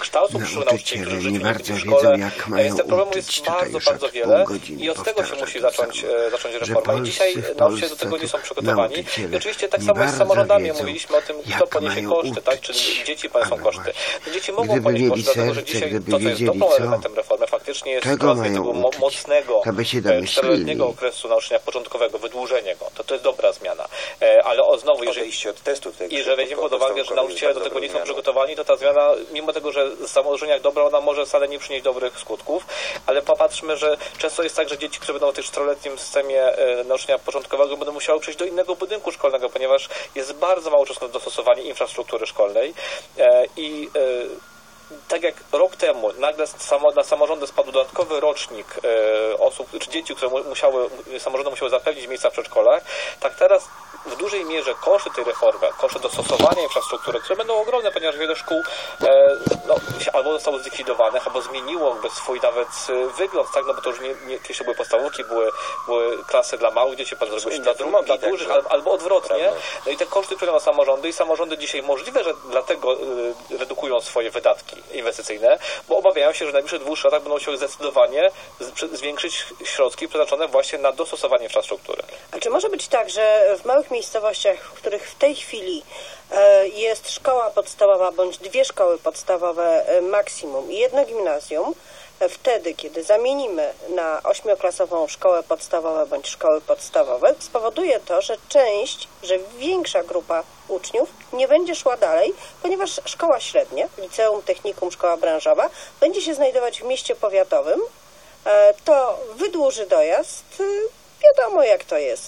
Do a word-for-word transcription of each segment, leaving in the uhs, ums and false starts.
kształcą przyszłych nauczycieli, którzy żyją w szkole. Tych problemów jest bardzo, bardzo wiele i od tego się musi zacząć, zacząć reforma. I dzisiaj nauczyciele do tego nie są przygotowani. I oczywiście tak samo z samorządami mówiliśmy o tym, kto poniesie koszty, tak? Czy dzieci poniosą koszty. Dzieci mogą ponieść koszty, dlatego że dzisiaj to, co jest dobrą elementem reformy, faktycznie jest rozwój tego mocnego, czteroletniego okresu nauczania początkowego, wydłużenie go. To, to jest dobra zmiana. Ale o, znowu, jeżeli iście od testów, i że weźmiemy pod uwagę, że nauczyciele do tego nie są przygotowani, to ta zmiana, mimo tego, że z założenia jak dobra, ona może wcale nie przynieść dobrych skutków, ale popatrzmy, że często jest tak, że dzieci, które będą w tym czteroletnim systemie e, nauczania początkowego, będą musiały przejść do innego budynku szkolnego, ponieważ jest bardzo mało czasu na dostosowanie infrastruktury szkolnej e, i e, tak jak rok temu nagle samo, na samorządy spadł dodatkowy rocznik e, osób, czy dzieci, które musiały, samorządy musiały zapewnić miejsca w przedszkolach, tak teraz w dużej mierze koszty tej reformy, koszty dostosowania infrastruktury, które będą ogromne, ponieważ wiele szkół e, no, albo zostało zlikwidowanych, albo zmieniło jakby swój nawet wygląd, tak, no bo to już nie, nie kiedyś były podstawówki, były, były klasy dla małych dzieci, potem zrobiły się dla, dla, dla dużych, tak, albo, albo odwrotnie. Prawda. No i te koszty wpływają na samorządy i samorządy dzisiaj możliwe, że dlatego y, redukują swoje wydatki inwestycyjne, bo obawiają się, że w najbliższych dwóch latach będą musiały zdecydowanie z, zwiększyć środki przeznaczone właśnie na dostosowanie infrastruktury. A czy może być tak, że w małych miejscowościach, w których w tej chwili e, jest szkoła podstawowa bądź dwie szkoły podstawowe e, maksimum i jedno gimnazjum, e, wtedy, kiedy zamienimy na ośmioklasową szkołę podstawową bądź szkoły podstawowe, spowoduje to, że część, że większa grupa uczniów nie będzie szła dalej, ponieważ szkoła średnia, liceum, technikum, szkoła branżowa będzie się znajdować w mieście powiatowym, e, to wydłuży dojazd, e, wiadomo jak to jest.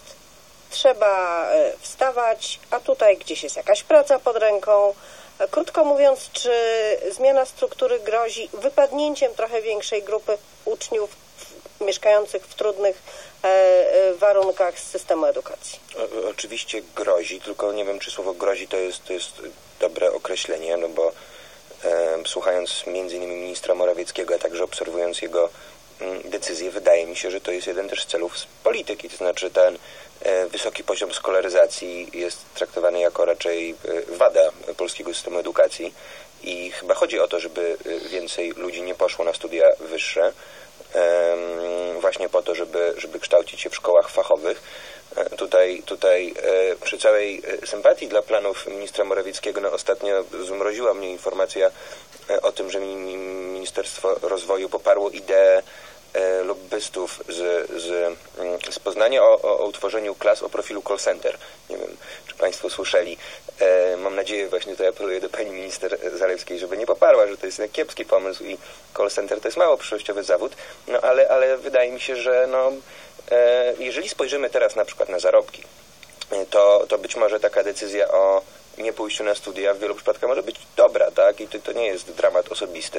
Trzeba wstawać, a tutaj gdzieś jest jakaś praca pod ręką. Krótko mówiąc, czy zmiana struktury grozi wypadnięciem trochę większej grupy uczniów mieszkających w trudnych warunkach z systemu edukacji? O, oczywiście grozi, tylko nie wiem, czy słowo grozi to jest, to jest dobre określenie, no bo e, słuchając między innymi ministra Morawieckiego, a także obserwując jego decyzje, wydaje mi się, że to jest jeden też z celów z polityki, to znaczy ten e, wysoki poziom skolaryzacji jest traktowany jako raczej e, wada polskiego systemu edukacji i chyba chodzi o to, żeby więcej ludzi nie poszło na studia wyższe, e, właśnie po to, żeby, żeby kształcić się w szkołach fachowych. E, tutaj tutaj e, przy całej sympatii dla planów ministra Morawieckiego, no ostatnio zmroziła mnie informacja e, o tym, że Ministerstwo Rozwoju poparło ideę lobbystów z, z, z Poznania o, o, o utworzeniu klas o profilu call center. Nie wiem, czy Państwo słyszeli. E, mam nadzieję, właśnie to apeluję do pani minister Zalewskiej, żeby nie poparła, że to jest kiepski pomysł i call center to jest mało przyszłościowy zawód, no ale, ale wydaje mi się, że no, e, jeżeli spojrzymy teraz na przykład na zarobki, to, to być może taka decyzja o nie pójściu na studia w wielu przypadkach może być dobra, tak? I to, to nie jest dramat osobisty.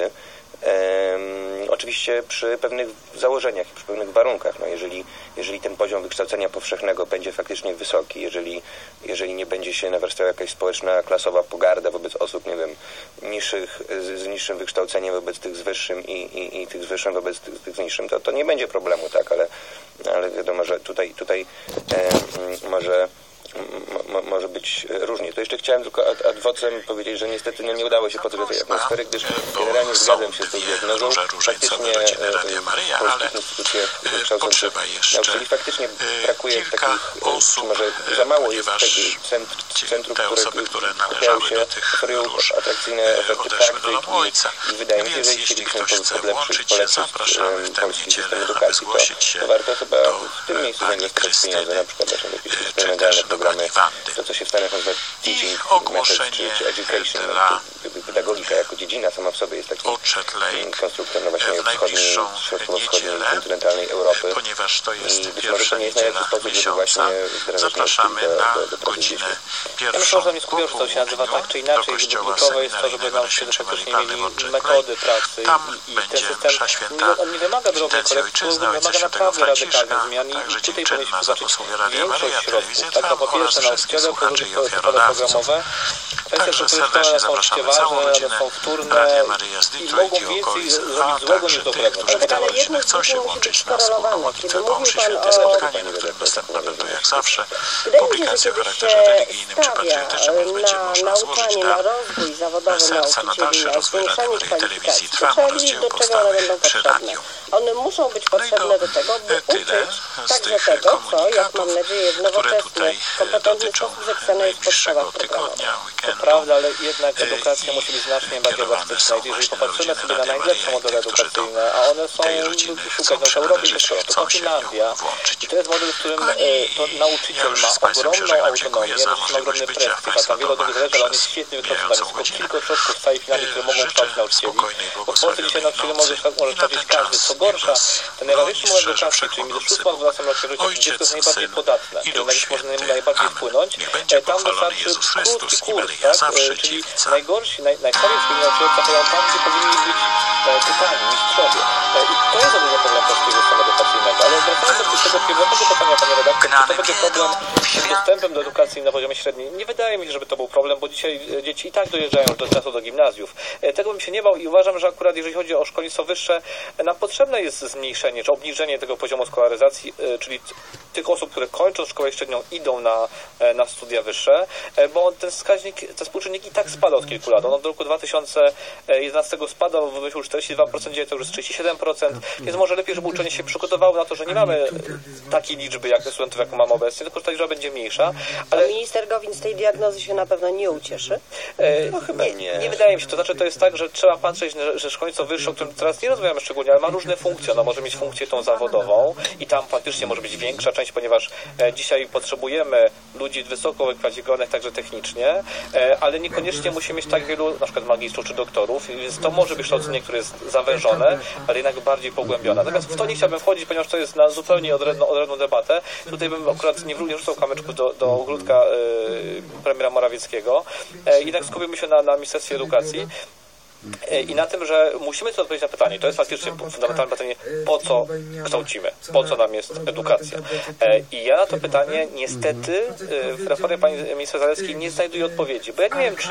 Um, oczywiście przy pewnych założeniach, przy pewnych warunkach. No jeżeli, jeżeli ten poziom wykształcenia powszechnego będzie faktycznie wysoki, jeżeli, jeżeli nie będzie się nawarstwiała jakaś społeczna, klasowa pogarda wobec osób, nie wiem, niższych, z, z niższym wykształceniem wobec tych z wyższym i, i, i tych z wyższym wobec tych, tych z niższym, to, to nie będzie problemu, tak? Ale, ale wiadomo, że tutaj, tutaj e, może M- może być różnie. To jeszcze chciałem tylko ad, ad vocem powiedzieć, że niestety no, nie udało się podgrzać tej atmosfery, gdyż generalnie zgadzam się z tą diagnozą. Faktycznie w instytucjach wykształcących nauczycieli faktycznie brakuje takich, czy może za mało jest takich centr, centrów, które skupiają się, oferują atrakcyjne oferty praktyk i, i wydaje mi się, że jeśli chcielibyśmy podlepszyć, polepszyć polski system edukacji, to, to warto chyba w tym miejscu zainwestować pieniądze, na przykład właśnie jakieś eksperymentalne programy, to co się w Stanach nazywa teaching method, czy, czy education, no, pedagogika jako dziedzina sama w sobie jest takim konstruktem no właśnie wschodniej, środkowo-wschodniej, kontynentalnej Europy i być może to nie jest najlepszy sposób, żeby właśnie wdrażać nauki do, do, do pracy z dziećmi. Ja myślę, że nie skupiam, że to się nazywa tak czy inaczej, żeby kluczowe jest to, żeby nauczyciele faktycznie mieli metody pracy i, i ten system, no, on nie wymaga drobnej korekty, wymaga naprawdę radykalnych zmian i tutaj powinniśmy zobaczyć większość środków, tak, no po pierwsze na nauczyciele, słuchaczy i programy ofiarodawców. programowe. Także serdecznie zapraszamy całą rodzinę Radia Maryja z Detroit i okolic, a także tych, którzy w tę rodzinę chcą się włączyć na wspólną modlitwę mszy świętej. Spotkanie, na którym dostępne będą jak zawsze publikacje o charakterze religijnym czy patriotycznym, więc będzie można złożyć dar. Serca na dalszy rozwój Radia Maryja Telewizji Trwam, rozdział powstały przy radiu. One muszą być potrzebne do tego, by uczyć także tego, co, jak mam nadzieję, w nowoczesny, kompetentny sposób zapisane jest w podstawach programowych. To prawda, ale jednak edukacja musi być znacznie bardziej elastyczna. Jeżeli popatrzymy sobie na najlepsze modele edukacyjne, a one są szukać, no to Europie to to Finlandia. I to jest model, w którym e, to nauczyciel ma ogromną autonomię, ma ogromny prestiż, a tam wiele od nich zależy, ale on jest świetnie wykształcony. Jest tylko kilka ośrodków w całej Finlandii, które mogą kształcić nauczycieli. Bo w Polsce dzisiaj nauczycieli może, może kształcić każdy. Co gorsza, ten najważniejszy model edukacji, czyli między szóstym a dwunastym rokiem życia, gdzie dziecko jest najbardziej podatne, które może najbardziej wpłynąć, tam wystarczy krótki kurs, tak? Czyli najgorsi, naj, najsłabiej szkoleni nauczyciele trafiają tam, gdzie powinni być e, tytani, mistrzowie. E, I to jest ogromny problem polskiego systemu edukacyjnego. Ale wracając do tego pierwotnego pytania, panie redaktor, czy to będzie problem z dostępem do edukacji na poziomie średnim? Nie wydaje mi się, żeby to był problem, bo dzisiaj dzieci i tak dojeżdżają już do czasu do gimnazjów. E, tego bym się nie bał i uważam, że akurat jeżeli chodzi o szkolnictwo wyższe, nam potrzebne jest zmniejszenie czy obniżenie tego poziomu skolaryzacji, e, czyli tych osób, które kończą szkołę średnią, idą na, na studia wyższe, bo ten wskaźnik, ten współczynnik i tak spada od kilku lat. On od roku dwa tysiące jedenastego spadał, wyniósł czterdzieści dwa procent, to już jest trzydzieści siedem procent, więc może lepiej, żeby uczenie się przygotowało na to, że nie mamy takiej liczby jak studentów, jaką mamy obecnie, tylko że ta liczba będzie mniejsza. Ale minister Gowin z tej diagnozy się na pewno nie ucieszy. No chyba nie, nie. Nie wydaje mi się. To znaczy, to jest tak, że trzeba patrzeć, że szkolnictwo wyższe, o którym teraz nie rozmawiamy szczególnie, ale ma różne funkcje. Ono może mieć funkcję tą zawodową i tam faktycznie może być większa część, ponieważ dzisiaj potrzebujemy ludzi wysoko wykwalifikowanych także technicznie, ale niekoniecznie musi mieć tak wielu na przykład magistrów czy doktorów, więc to może być kształcenie, które jest zawężone, ale jednak bardziej pogłębione. Natomiast w to nie chciałbym wchodzić, ponieważ to jest na zupełnie odrębną, odrębną debatę. Tutaj bym akurat nie, nie rzucał kamyczków do, do ogródka e, premiera Morawieckiego. E, jednak skupimy się na, na Ministerstwie Edukacji. I na tym, że musimy sobie odpowiedzieć na pytanie. To jest faktycznie fundamentalne pytanie, po co kształcimy, po co nam jest edukacja. I ja na to pytanie niestety w reformie pani minister Zalewskiej nie znajduję odpowiedzi, bo ja nie wiem, czy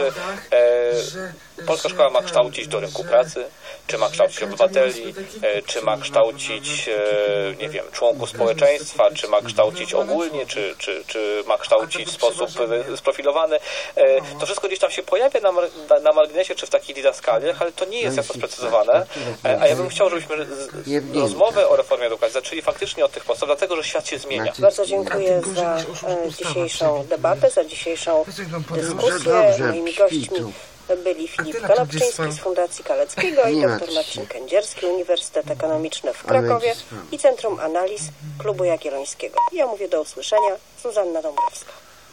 e, polska szkoła ma kształcić do rynku pracy, czy ma kształcić obywateli, e, czy ma kształcić, e, nie wiem, członków społeczeństwa, czy ma kształcić ogólnie, czy, czy, czy ma kształcić w sposób sprofilowany. E, to wszystko gdzieś tam się pojawia na, na, na marginesie, czy w takich didaskaliach, ale to nie jest jasno sprecyzowane, a ja bym chciał, żebyśmy rozmowę o reformie edukacji zaczęli faktycznie od tych podstaw, dlatego, że świat się zmienia. Bardzo dziękuję za dzisiejszą debatę, za dzisiejszą dyskusję. Moimi gośćmi byli Filip Konopczyński z Fundacji Kaleckiego i dr Marcin Kędzierski, Uniwersytet Ekonomiczny w Krakowie i Centrum Analiz Klubu Jagiellońskiego. Ja mówię do usłyszenia. Zuzanna Dąbrowska.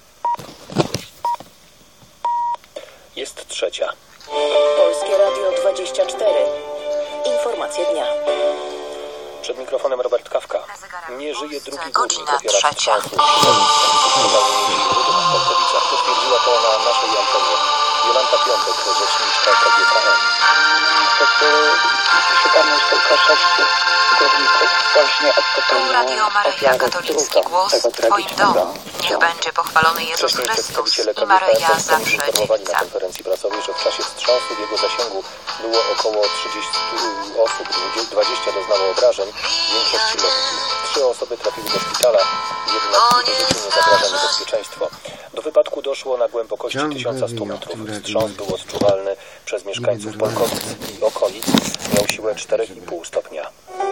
Jest trzecia. Polskie Radio dwadzieścia cztery. Informacje dnia. Przed mikrofonem Robert Kawka. Nie żyje drugi górnik Godzina ofiara trzecia. Potwierdziła to na naszej antenie Jolanta Piątek, rzeczniczka K G K M. Niestety szukamy już tylko sześciu górników właśnie Tu Radio Maryja, katolicki głos w Twoim domu. Niech będzie pochwalony Jezus Chrystus i Maryja zawsze informowali na dziewica. konferencji prasowej, że w czasie wstrząsu w jego zasięgu było około trzydziestu osób, dwadzieścia doznało obrażeń, w większości lekkich. Trzy osoby trafiły do szpitala, jednak życiu nie zagraża niebezpieczeństwo. Do wypadku doszło na głębokości tysiąc sto metrów. Wstrząs był odczuwalny przez mieszkańców Polkowic i okolic. Miał siłę cztery i pół stopnia.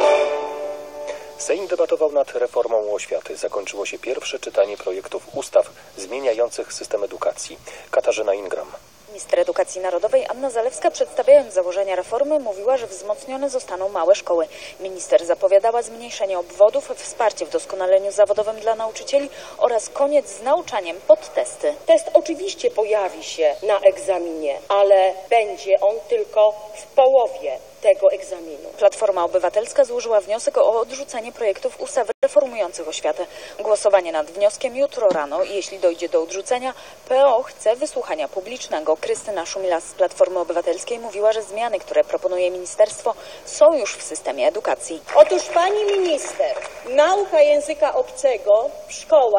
Sejm debatował nad reformą oświaty. Zakończyło się pierwsze czytanie projektów ustaw zmieniających system edukacji. Katarzyna Ingram. Minister Edukacji Narodowej Anna Zalewska, przedstawiając założenia reformy, mówiła, że wzmocnione zostaną małe szkoły. Minister zapowiadała zmniejszenie obwodów, wsparcie w doskonaleniu zawodowym dla nauczycieli oraz koniec z nauczaniem pod testy. Test oczywiście pojawi się na egzaminie, ale będzie on tylko w połowie tego egzaminu. Platforma Obywatelska złożyła wniosek o odrzucenie projektów ustaw reformujących oświatę. Głosowanie nad wnioskiem jutro rano. Jeśli dojdzie do odrzucenia, P O chce wysłuchania publicznego. Krystyna Szumilas z Platformy Obywatelskiej mówiła, że zmiany, które proponuje ministerstwo, są już w systemie edukacji. Otóż pani minister, nauka języka obcego w szkołach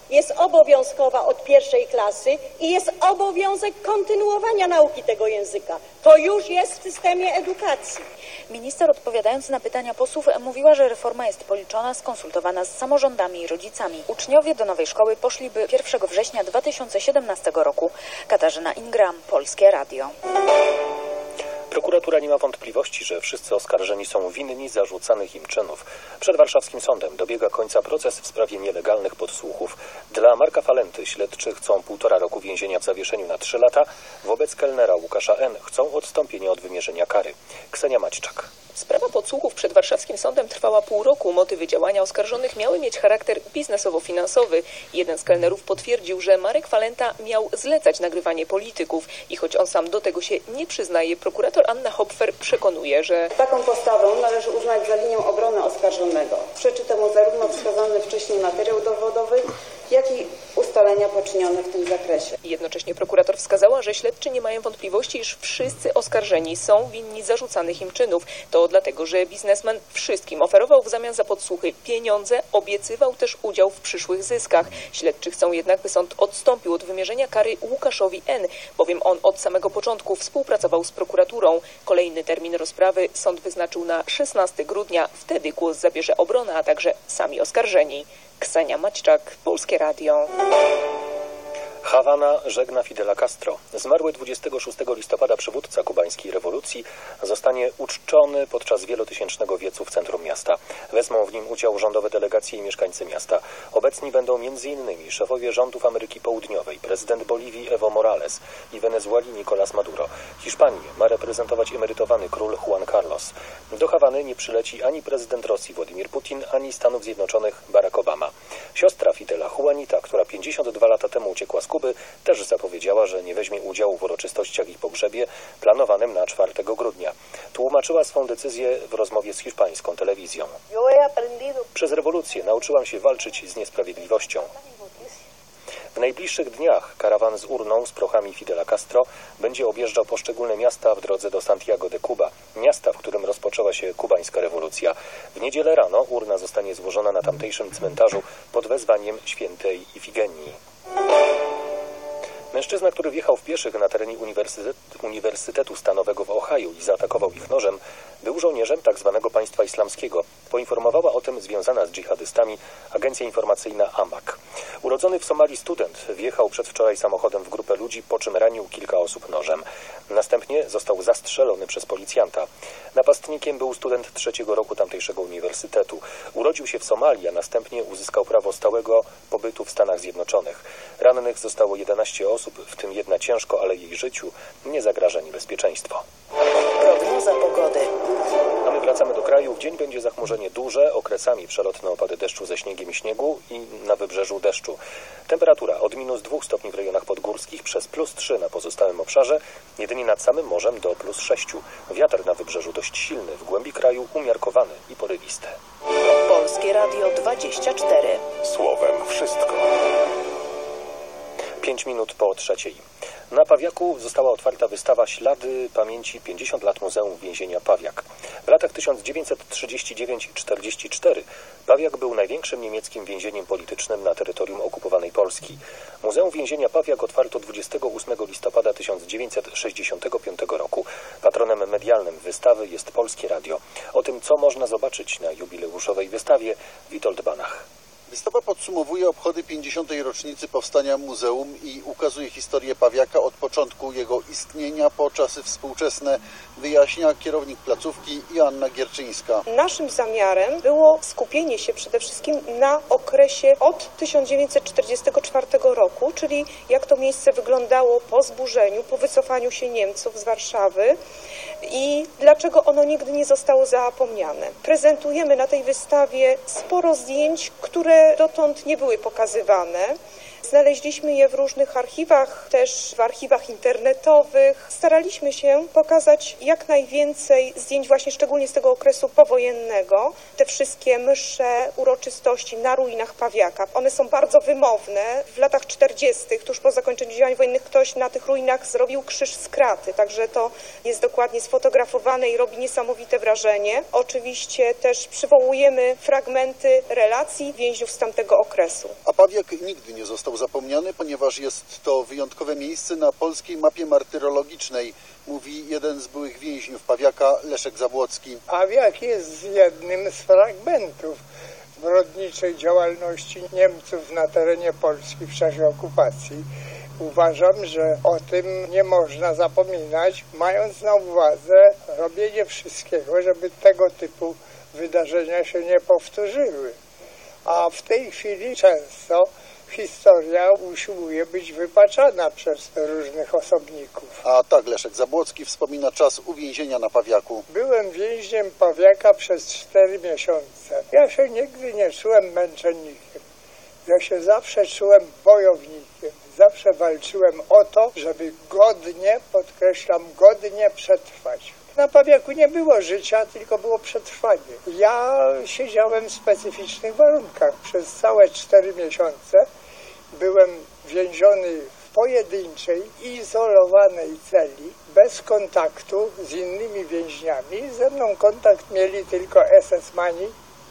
jest obowiązkowa od pierwszej klasy i jest obowiązek kontynuowania nauki tego języka. To już jest w systemie edukacji. Minister, odpowiadając na pytania posłów, mówiła, że reforma jest policzona, skonsultowana z samorządami i rodzicami. Uczniowie do nowej szkoły poszliby pierwszego września dwa tysiące siedemnastego roku. Katarzyna Ingram, Polskie Radio. Prokuratura nie ma wątpliwości, że wszyscy oskarżeni są winni zarzucanych im czynów. Przed warszawskim sądem dobiega końca proces w sprawie nielegalnych podsłuchów. Dla Marka Falenty śledczy chcą półtora roku więzienia w zawieszeniu na trzy lata. Wobec kelnera Łukasza N. chcą odstąpienia od wymierzenia kary. Ksenia Maćczak. Sprawa podsłuchów przed warszawskim sądem trwała pół roku. Motywy działania oskarżonych miały mieć charakter biznesowo-finansowy. Jeden z kelnerów potwierdził, że Marek Falenta miał zlecać nagrywanie polityków i choć on sam do tego się nie przyznaje, prokurator Anna Hopfer przekonuje, że taką postawę należy uznać za linię obrony oskarżonego. Przeczy temu zarówno wskazany wcześniej materiał dowodowy, jak i ustalenia poczynione w tym zakresie. Jednocześnie prokurator wskazała, że śledczy nie mają wątpliwości, iż wszyscy oskarżeni są winni zarzucanych im czynów. To dlatego, że biznesmen wszystkim oferował w zamian za podsłuchy pieniądze, obiecywał też udział w przyszłych zyskach. Śledczy chcą jednak, by sąd odstąpił od wymierzenia kary Łukaszowi N., bowiem on od samego początku współpracował z prokuraturą. Kolejny termin rozprawy sąd wyznaczył na szesnastego grudnia. Wtedy głos zabierze obrona, a także sami oskarżeni. Ksenia Maćczak, Polskie Radio. Hawana żegna Fidela Castro. Zmarły dwudziestego szóstego listopada przywódca kubańskiej rewolucji zostanie uczczony podczas wielotysięcznego wiecu w centrum miasta. Wezmą w nim udział rządowe delegacje i mieszkańcy miasta. Obecni będą między innymi szefowie rządów Ameryki Południowej, prezydent Boliwii Evo Morales i Wenezueli Nicolás Maduro. Hiszpanię ma reprezentować emerytowany król Juan Carlos. Do Hawany nie przyleci ani prezydent Rosji Władimir Putin, ani Stanów Zjednoczonych Barack Obama. Siostra Fidela, Juanita, która pięćdziesiąt dwa lata temu uciekła z Kuby, też zapowiedziała, że nie weźmie udziału w uroczystościach i pogrzebie planowanym na czwartego grudnia. Tłumaczyła swą decyzję w rozmowie z hiszpańską telewizją. Przez rewolucję nauczyłam się walczyć z niesprawiedliwością. W najbliższych dniach karawan z urną z prochami Fidela Castro będzie objeżdżał poszczególne miasta w drodze do Santiago de Cuba, miasta, w którym rozpoczęła się kubańska rewolucja. W niedzielę rano urna zostanie złożona na tamtejszym cmentarzu pod wezwaniem świętej Ifigenii. Mężczyzna, który wjechał w pieszych na terenie Uniwersytet, Uniwersytetu Stanowego w Ohio i zaatakował ich nożem, był żołnierzem tzw. państwa islamskiego. Poinformowała o tym związana z dżihadystami agencja informacyjna A M A C. Urodzony w Somalii student wjechał przedwczoraj samochodem w grupę ludzi, po czym ranił kilka osób nożem. Następnie został zastrzelony przez policjanta. Napastnikiem był student trzeciego roku tamtejszego uniwersytetu. Urodził się w Somalii, a następnie uzyskał prawo stałego pobytu w Stanach Zjednoczonych. Rannych zostało jedenaście osób, w tym jedna ciężko, ale jej życiu nie zagraża niebezpieczeństwo. Prognoza pogody. A my wracamy do kraju. W dzień będzie zachmurzenie duże, okresami przelotne opady deszczu ze śniegiem i śniegu i na wybrzeżu deszczu. Temperatura od minus dwóch stopni w rejonach podgórskich przez plus trzy na pozostałym obszarze, jedynie nad samym morzem do plus sześciu. Wiatr na wybrzeżu dość silny, w głębi kraju umiarkowany i porywisty. Polskie Radio dwadzieścia cztery. Słowem wszystko. Pięć minut po trzeciej. Na Pawiaku została otwarta wystawa Ślady pamięci pięćdziesiąt lat Muzeum Więzienia Pawiak. W latach tysiąc dziewięćset trzydziestym dziewiątym do czterdziestego czwartego Pawiak był największym niemieckim więzieniem politycznym na terytorium okupowanej Polski. Muzeum Więzienia Pawiak otwarto dwudziestego ósmego listopada tysiąc dziewięćset sześćdziesiątego piątego roku. Patronem medialnym wystawy jest Polskie Radio. O tym, co można zobaczyć na jubileuszowej wystawie, Witold Banach. Wystawa podsumowuje obchody pięćdziesiątej rocznicy powstania muzeum i ukazuje historię Pawiaka od początku jego istnienia po czasy współczesne, wyjaśnia kierownik placówki Joanna Gierczyńska. Naszym zamiarem było skupienie się przede wszystkim na okresie od tysiąc dziewięćset czterdziestego czwartego roku, czyli jak to miejsce wyglądało po zburzeniu, po wycofaniu się Niemców z Warszawy i dlaczego ono nigdy nie zostało zapomniane. Prezentujemy na tej wystawie sporo zdjęć, które dotąd nie były pokazywane. Znaleźliśmy je w różnych archiwach, też w archiwach internetowych. Staraliśmy się pokazać jak najwięcej zdjęć właśnie szczególnie z tego okresu powojennego. Te wszystkie msze, uroczystości na ruinach Pawiaka. One są bardzo wymowne. W latach czterdziestych, tuż po zakończeniu działań wojennych, ktoś na tych ruinach zrobił krzyż z kraty, także to jest dokładnie sfotografowane i robi niesamowite wrażenie. Oczywiście też przywołujemy fragmenty relacji więźniów z tamtego okresu. A Pawiak nigdy nie został zapomniany, ponieważ jest to wyjątkowe miejsce na polskiej mapie martyrologicznej, mówi jeden z byłych więźniów Pawiaka, Leszek Zabłocki. Pawiak jest jednym z fragmentów zbrodniczej działalności Niemców na terenie Polski w czasie okupacji. Uważam, że o tym nie można zapominać, mając na uwadze robienie wszystkiego, żeby tego typu wydarzenia się nie powtórzyły. A w tej chwili często historia usiłuje być wypaczana przez różnych osobników. A tak Leszek Zabłocki wspomina czas uwięzienia na Pawiaku. Byłem więźniem Pawiaka przez cztery miesiące. Ja się nigdy nie czułem męczennikiem. Ja się zawsze czułem wojownikiem. Zawsze walczyłem o to, żeby godnie, podkreślam, godnie przetrwać. Na Pawiaku nie było życia, tylko było przetrwanie. Ja siedziałem w specyficznych warunkach. Przez całe cztery miesiące byłem więziony w pojedynczej, izolowanej celi, bez kontaktu z innymi więźniami. Ze mną kontakt mieli tylko esesmani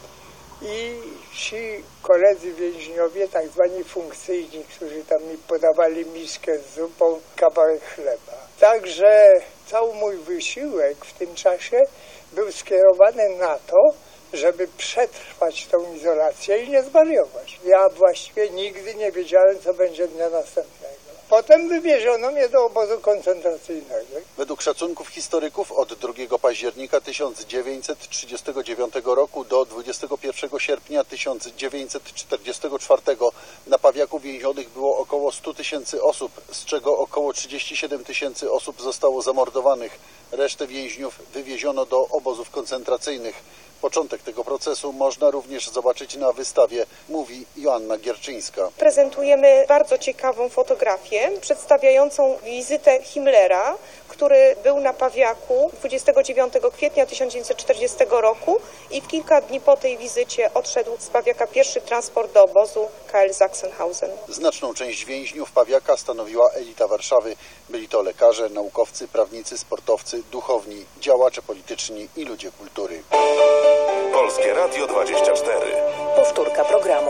i ci koledzy więźniowie, tak zwani funkcyjni, którzy tam mi podawali miskę z zupą, kawałek chleba. Także cały mój wysiłek w tym czasie był skierowany na to, żeby przetrwać tą izolację i nie zwariować. Ja właściwie nigdy nie wiedziałem, co będzie dnia następnego. Potem wywieziono mnie do obozu koncentracyjnego. Według szacunków historyków od drugiego października tysiąc dziewięćset trzydziestego dziewiątego roku do dwudziestego pierwszego sierpnia tysiąc dziewięćset czterdziestego czwartego na Pawiaku więzionych było około stu tysięcy osób, z czego około trzydzieści siedem tysięcy osób zostało zamordowanych. Resztę więźniów wywieziono do obozów koncentracyjnych. Początek tego procesu można również zobaczyć na wystawie, mówi Joanna Gierczyńska. Prezentujemy bardzo ciekawą fotografię przedstawiającą wizytę Himmlera, który był na Pawiaku dwudziestego dziewiątego kwietnia tysiąc dziewięćset czterdziestego roku i w kilka dni po tej wizycie odszedł z Pawiaka pierwszy transport do obozu K L Sachsenhausen. Znaczną część więźniów Pawiaka stanowiła elita Warszawy. Byli to lekarze, naukowcy, prawnicy, sportowcy, duchowni, działacze polityczni i ludzie kultury. Polskie Radio dwadzieścia cztery. Powtórka programu.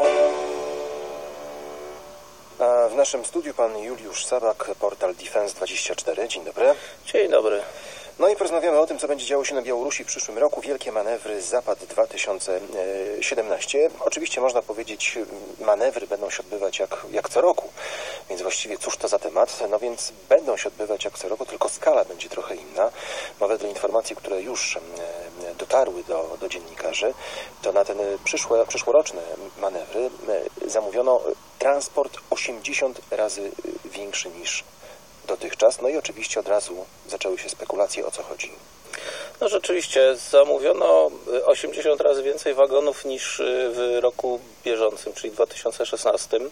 A w naszym studiu pan Juliusz Sabak, portal Defense dwadzieścia cztery. Dzień dobry. Dzień dobry. No i porozmawiamy o tym, co będzie działo się na Białorusi w przyszłym roku. Wielkie manewry Zapad dwa tysiące siedemnaście. Oczywiście można powiedzieć, manewry będą się odbywać jak, jak co roku. Więc właściwie cóż to za temat? No więc będą się odbywać jak co roku, tylko skala będzie trochę inna. Bo wedle informacji, które już dotarły do, do dziennikarzy, to na ten przyszłe, przyszłoroczne manewry zamówiono transport osiemdziesiąt razy większy niż dotychczas. No i oczywiście od razu zaczęły się spekulacje, o co chodzi. No rzeczywiście zamówiono osiemdziesiąt razy więcej wagonów niż w roku bieżącym, czyli dwa tysiące szesnastym.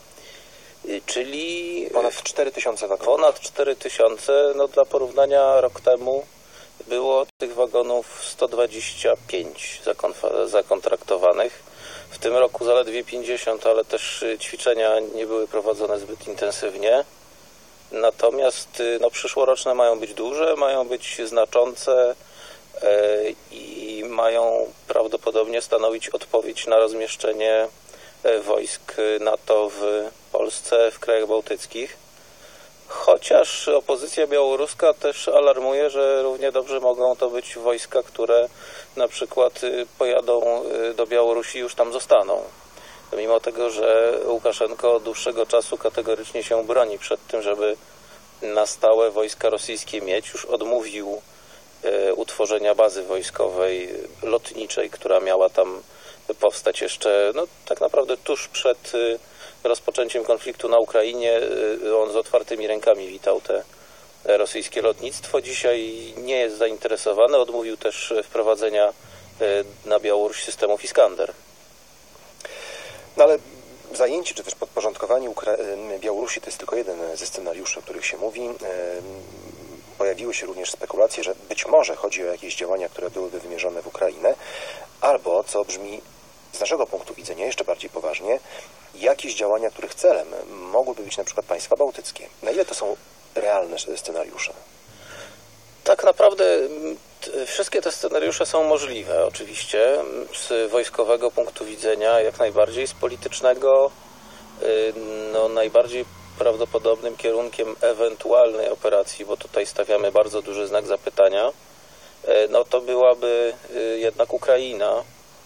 Czyli ponad cztery tysiące wagonów. Ponad cztery tysiące. No dla porównania rok temu było tych wagonów sto dwadzieścia pięć zakontraktowanych. W tym roku zaledwie pięćdziesiąt, ale też ćwiczenia nie były prowadzone zbyt intensywnie. Natomiast no, przyszłoroczne mają być duże, mają być znaczące e, i mają prawdopodobnie stanowić odpowiedź na rozmieszczenie wojsk NATO w Polsce, w krajach bałtyckich. Chociaż opozycja białoruska też alarmuje, że równie dobrze mogą to być wojska, które na przykład pojadą do Białorusi i już tam zostaną. Mimo tego, że Łukaszenko od dłuższego czasu kategorycznie się broni przed tym, żeby na stałe wojska rosyjskie mieć, już odmówił e, utworzenia bazy wojskowej lotniczej, która miała tam powstać jeszcze no, tak naprawdę tuż przed e, rozpoczęciem konfliktu na Ukrainie. E, on z otwartymi rękami witał te e, rosyjskie lotnictwo. Dzisiaj nie jest zainteresowany, odmówił też wprowadzenia e, na Białoruś systemów Iskander. No ale zajęcie, czy też podporządkowanie Ukra Białorusi to jest tylko jeden ze scenariuszy, o których się mówi. Pojawiły się również spekulacje, że być może chodzi o jakieś działania, które byłyby wymierzone w Ukrainę, albo, co brzmi z naszego punktu widzenia jeszcze bardziej poważnie, jakieś działania, których celem mogłyby być na przykład państwa bałtyckie. Na ile to są realne scenariusze? Tak naprawdę wszystkie te scenariusze są możliwe, oczywiście, z wojskowego punktu widzenia jak najbardziej, z politycznego no, najbardziej prawdopodobnym kierunkiem ewentualnej operacji, bo tutaj stawiamy bardzo duży znak zapytania, no to byłaby jednak Ukraina,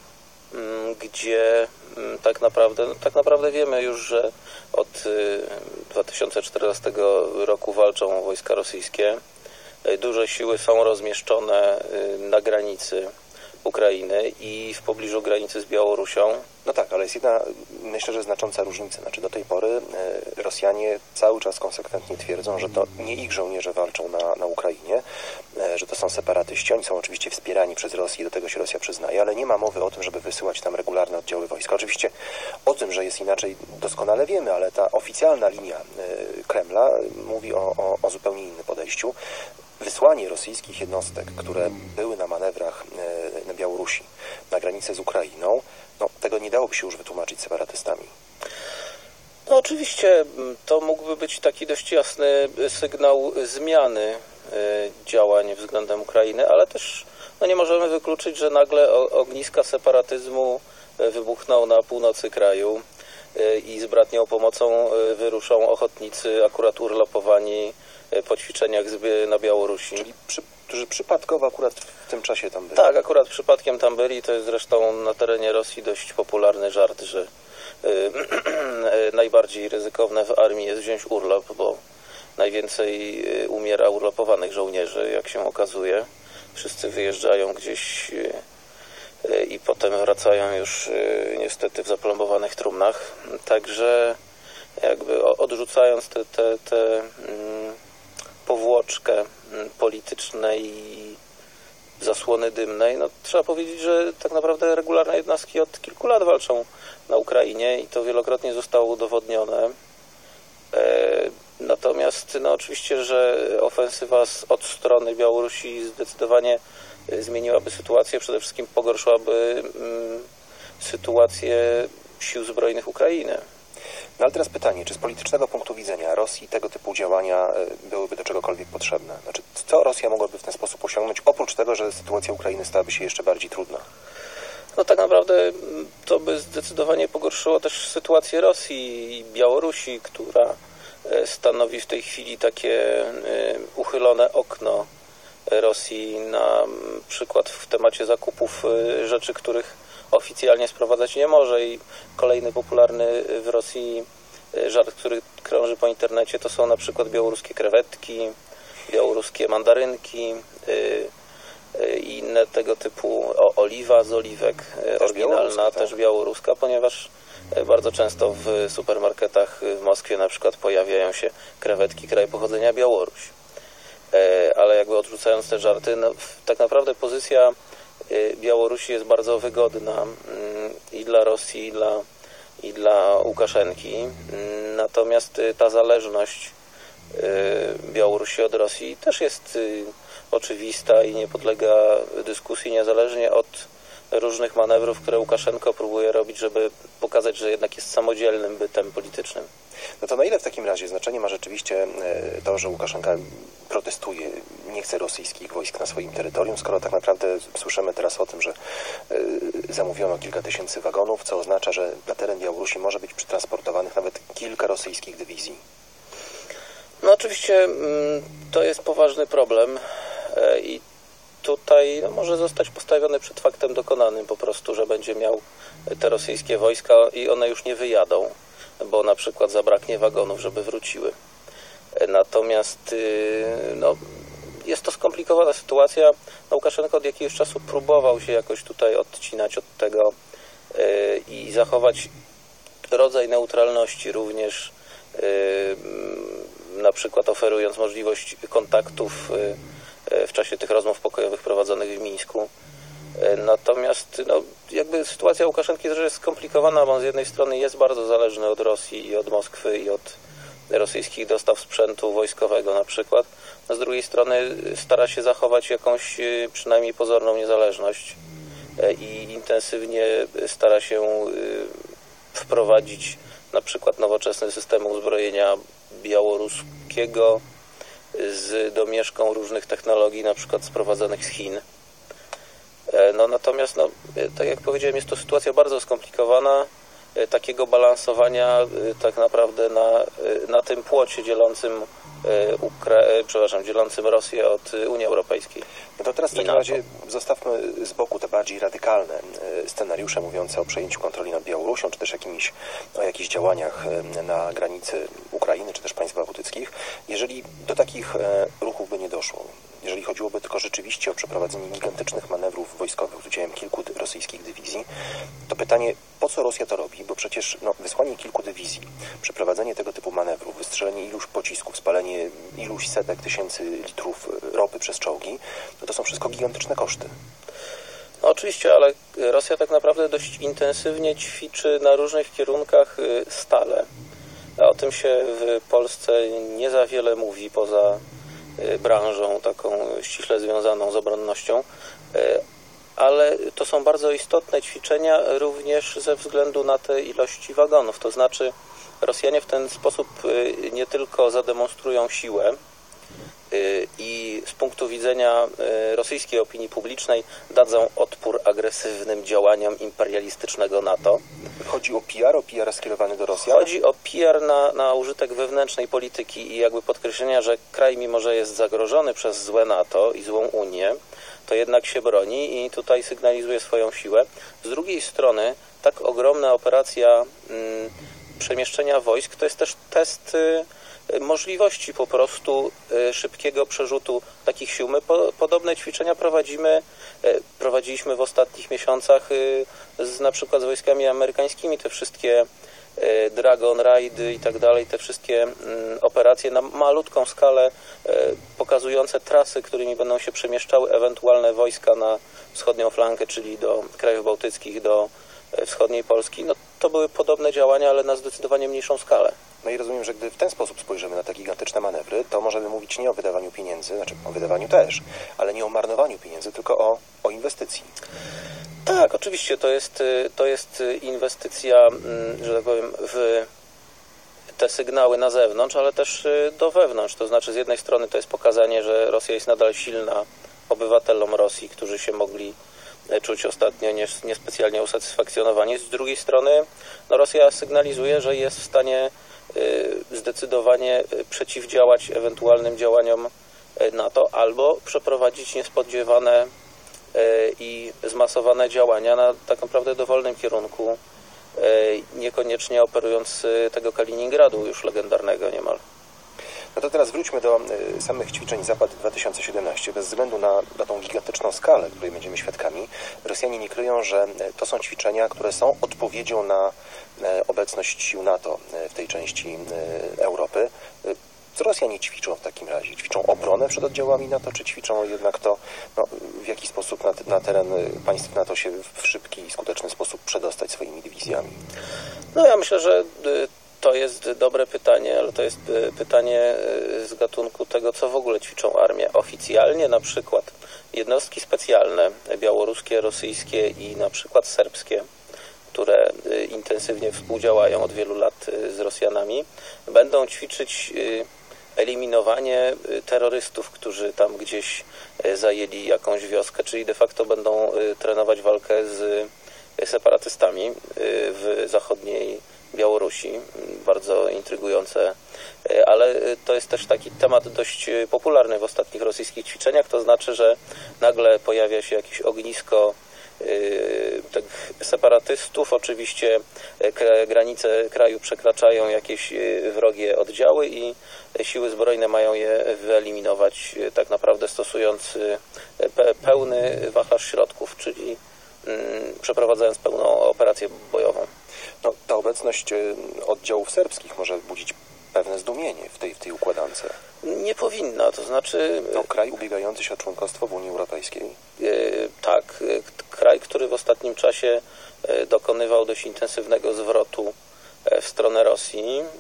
gdzie tak naprawdę, no, tak naprawdę wiemy już, że od dwa tysiące czternastego roku walczą wojska rosyjskie. Duże siły są rozmieszczone na granicy Ukrainy i w pobliżu granicy z Białorusią. No tak, ale jest jedna, myślę, że znacząca różnica. Znaczy do tej pory Rosjanie cały czas konsekwentnie twierdzą, że to nie ich żołnierze walczą na, na Ukrainie, że to są separatyści. Oni są oczywiście wspierani przez Rosję, do tego się Rosja przyznaje, ale nie ma mowy o tym, żeby wysyłać tam regularne oddziały wojska. Oczywiście o tym, że jest inaczej, doskonale wiemy, ale ta oficjalna linia Kremla mówi o, o, o zupełnie innym podejściu. Wysłanie rosyjskich jednostek, które były na manewrach na Białorusi, na granicę z Ukrainą, no, tego nie dałoby się już wytłumaczyć separatystami. No oczywiście to mógłby być taki dość jasny sygnał zmiany działań względem Ukrainy, ale też no, nie możemy wykluczyć, że nagle ogniska separatyzmu wybuchną na północy kraju i z bratnią pomocą wyruszą ochotnicy akurat urlopowani po ćwiczeniach na Białorusi. Czyli przy, którzy przypadkowo akurat w tym czasie tam byli. Tak, akurat przypadkiem tam byli. To jest zresztą na terenie Rosji dość popularny żart, że y, y, najbardziej ryzykowne w armii jest wziąć urlop, bo najwięcej umiera urlopowanych żołnierzy, jak się okazuje. Wszyscy wyjeżdżają gdzieś y, y, i potem wracają już y, niestety w zaplombowanych trumnach. Także jakby odrzucając te, te, te mm, powłoczkę politycznej zasłony dymnej, no trzeba powiedzieć, że tak naprawdę regularne jednostki od kilku lat walczą na Ukrainie i to wielokrotnie zostało udowodnione. E, natomiast no oczywiście, że ofensywa z, od strony Białorusi zdecydowanie zmieniłaby sytuację, przede wszystkim pogorszyłaby mm, sytuację sił zbrojnych Ukrainy. No ale teraz pytanie, czy z politycznego punktu widzenia Rosji tego typu działania byłyby do czegokolwiek potrzebne? Znaczy, co Rosja mogłaby w ten sposób osiągnąć, oprócz tego, że sytuacja Ukrainy stałaby się jeszcze bardziej trudna? No tak naprawdę to by zdecydowanie pogorszyło też sytuację Rosji i Białorusi, która stanowi w tej chwili takie uchylone okno Rosji na przykład w temacie zakupów rzeczy, których oficjalnie sprowadzać nie może i kolejny popularny w Rosji żart, który krąży po internecie, to są na przykład białoruskie krewetki, białoruskie mandarynki i inne tego typu, o, oliwa z oliwek, też oryginalna, białoruska, też tak. białoruska, ponieważ bardzo często w supermarketach w Moskwie na przykład pojawiają się krewetki kraju pochodzenia Białoruś. Ale jakby odrzucając te żarty, no, tak naprawdę pozycja Białorusi jest bardzo wygodna i dla Rosji, i dla, i dla Łukaszenki. Natomiast ta zależność Białorusi od Rosji też jest oczywista i nie podlega dyskusji niezależnie od różnych manewrów, które Łukaszenko próbuje robić, żeby pokazać, że jednak jest samodzielnym bytem politycznym. No to na ile w takim razie znaczenie ma rzeczywiście to, że Łukaszenka protestuje, nie chce rosyjskich wojsk na swoim terytorium, skoro tak naprawdę słyszymy teraz o tym, że zamówiono kilka tysięcy wagonów, co oznacza, że na teren Białorusi może być przetransportowanych nawet kilka rosyjskich dywizji? No oczywiście to jest poważny problem i tutaj no, może zostać postawiony przed faktem dokonanym po prostu, że będzie miał te rosyjskie wojska i one już nie wyjadą, bo na przykład zabraknie wagonów, żeby wróciły. Natomiast no, jest to skomplikowana sytuacja. No, Łukaszenko od jakiegoś czasu próbował się jakoś tutaj odcinać od tego i zachować rodzaj neutralności również, na przykład oferując możliwość kontaktów w czasie tych rozmów pokojowych prowadzonych w Mińsku. Natomiast no, jakby sytuacja Łukaszenki też jest skomplikowana, bo on z jednej strony jest bardzo zależny od Rosji i od Moskwy i od rosyjskich dostaw sprzętu wojskowego na przykład, a z drugiej strony stara się zachować jakąś przynajmniej pozorną niezależność i intensywnie stara się wprowadzić na przykład nowoczesne systemy uzbrojenia białoruskiego z domieszką różnych technologii, na przykład sprowadzonych z Chin. No, natomiast, no, tak jak powiedziałem, jest to sytuacja bardzo skomplikowana. Takiego balansowania tak naprawdę na, na tym płocie dzielącym, Ukra przepraszam, dzielącym Rosję od Unii Europejskiej. No to teraz w takim razie zostawmy z boku te bardziej radykalne scenariusze mówiące o przejęciu kontroli nad Białorusią, czy też jakimiś, o jakichś działaniach na granicy Ukrainy, czy też państw bałtyckich. Jeżeli do takich ruchów by nie doszło, jeżeli chodziłoby tylko rzeczywiście o przeprowadzenie gigantycznych manewrów wojskowych z udziałem kilku rosyjskich dywizji, to pytanie, po co Rosja to robi? Bo przecież no, wysłanie kilku dywizji, przeprowadzenie tego typu manewrów, wystrzelenie iluś pocisków, spalenie iluś setek tysięcy litrów ropy przez czołgi, no to są wszystko gigantyczne koszty. No oczywiście, ale Rosja tak naprawdę dość intensywnie ćwiczy na różnych kierunkach stale. A o tym się w Polsce nie za wiele mówi poza branżą taką ściśle związaną z obronnością, ale to są bardzo istotne ćwiczenia również ze względu na te ilości wagonów. To znaczy Rosjanie w ten sposób nie tylko zademonstrują siłę i z punktu widzenia rosyjskiej opinii publicznej dadzą odpór agresywnym działaniom imperialistycznego NATO. Chodzi o P R, o P R skierowany do Rosjan? Chodzi o P R na, na użytek wewnętrznej polityki i jakby podkreślenia, że kraj, mimo że jest zagrożony przez złe NATO i złą Unię, to jednak się broni i tutaj sygnalizuje swoją siłę. Z drugiej strony tak ogromna operacja mm, przemieszczenia wojsk to jest też test y, możliwości po prostu y, szybkiego przerzutu takich sił. My po, podobne ćwiczenia prowadzimy, y, prowadziliśmy w ostatnich miesiącach y, z, na przykład z wojskami amerykańskimi, te wszystkie y, Dragon Raidy i tak dalej, te wszystkie y, operacje na malutką skalę y, pokazujące trasy, którymi będą się przemieszczały ewentualne wojska na wschodnią flankę, czyli do krajów bałtyckich, do y, wschodniej Polski. No, to były podobne działania, ale na zdecydowanie mniejszą skalę. No i rozumiem, że gdy w ten sposób spojrzymy na te gigantyczne manewry, to możemy mówić nie o wydawaniu pieniędzy, znaczy o wydawaniu też, ale nie o marnowaniu pieniędzy, tylko o, o inwestycji. Tak, oczywiście to jest, to jest inwestycja, że tak powiem, w te sygnały na zewnątrz, ale też do wewnątrz. To znaczy z jednej strony to jest pokazanie, że Rosja jest nadal silna obywatelom Rosji, którzy się mogli czuć ostatnio niespecjalnie usatysfakcjonowani. Z drugiej strony no Rosja sygnalizuje, że jest w stanie zdecydowanie przeciwdziałać ewentualnym działaniom NATO albo przeprowadzić niespodziewane i zmasowane działania na tak naprawdę dowolnym kierunku, niekoniecznie operując tego Kaliningradu już legendarnego niemal. No to teraz wróćmy do samych ćwiczeń Zapad dwa tysiące siedemnaście. Bez względu na, na tą gigantyczną skalę, której będziemy świadkami, Rosjanie nie kryją, że to są ćwiczenia, które są odpowiedzią na obecność sił NATO w tej części Europy. Co Rosjanie ćwiczą w takim razie? Ćwiczą obronę przed oddziałami NATO, czy ćwiczą jednak to, no, w jaki sposób na, na teren państw NATO się w szybki i skuteczny sposób przedostać swoimi dywizjami? No ja myślę, że to jest dobre pytanie, ale to jest pytanie z gatunku tego, co w ogóle ćwiczą armię. Oficjalnie na przykład jednostki specjalne białoruskie, rosyjskie i na przykład serbskie, które intensywnie współdziałają od wielu lat z Rosjanami, będą ćwiczyć eliminowanie terrorystów, którzy tam gdzieś zajęli jakąś wioskę, czyli de facto będą trenować walkę z separatystami w zachodniej Białorusi. Bardzo intrygujące, ale to jest też taki temat dość popularny w ostatnich rosyjskich ćwiczeniach, to znaczy, że nagle pojawia się jakieś ognisko tych separatystów, oczywiście granice kraju przekraczają jakieś wrogie oddziały i siły zbrojne mają je wyeliminować, tak naprawdę stosując pełny wachlarz środków, czyli przeprowadzając pełną operację bojową. No, ta obecność oddziałów serbskich może budzić pewne zdumienie w tej, w tej układance. Nie powinna, to znaczy... No, kraj ubiegający się o członkostwo w Unii Europejskiej. Yy, tak, yy, kraj, który w ostatnim czasie yy, dokonywał dość intensywnego zwrotu yy, w stronę Rosji. Yy,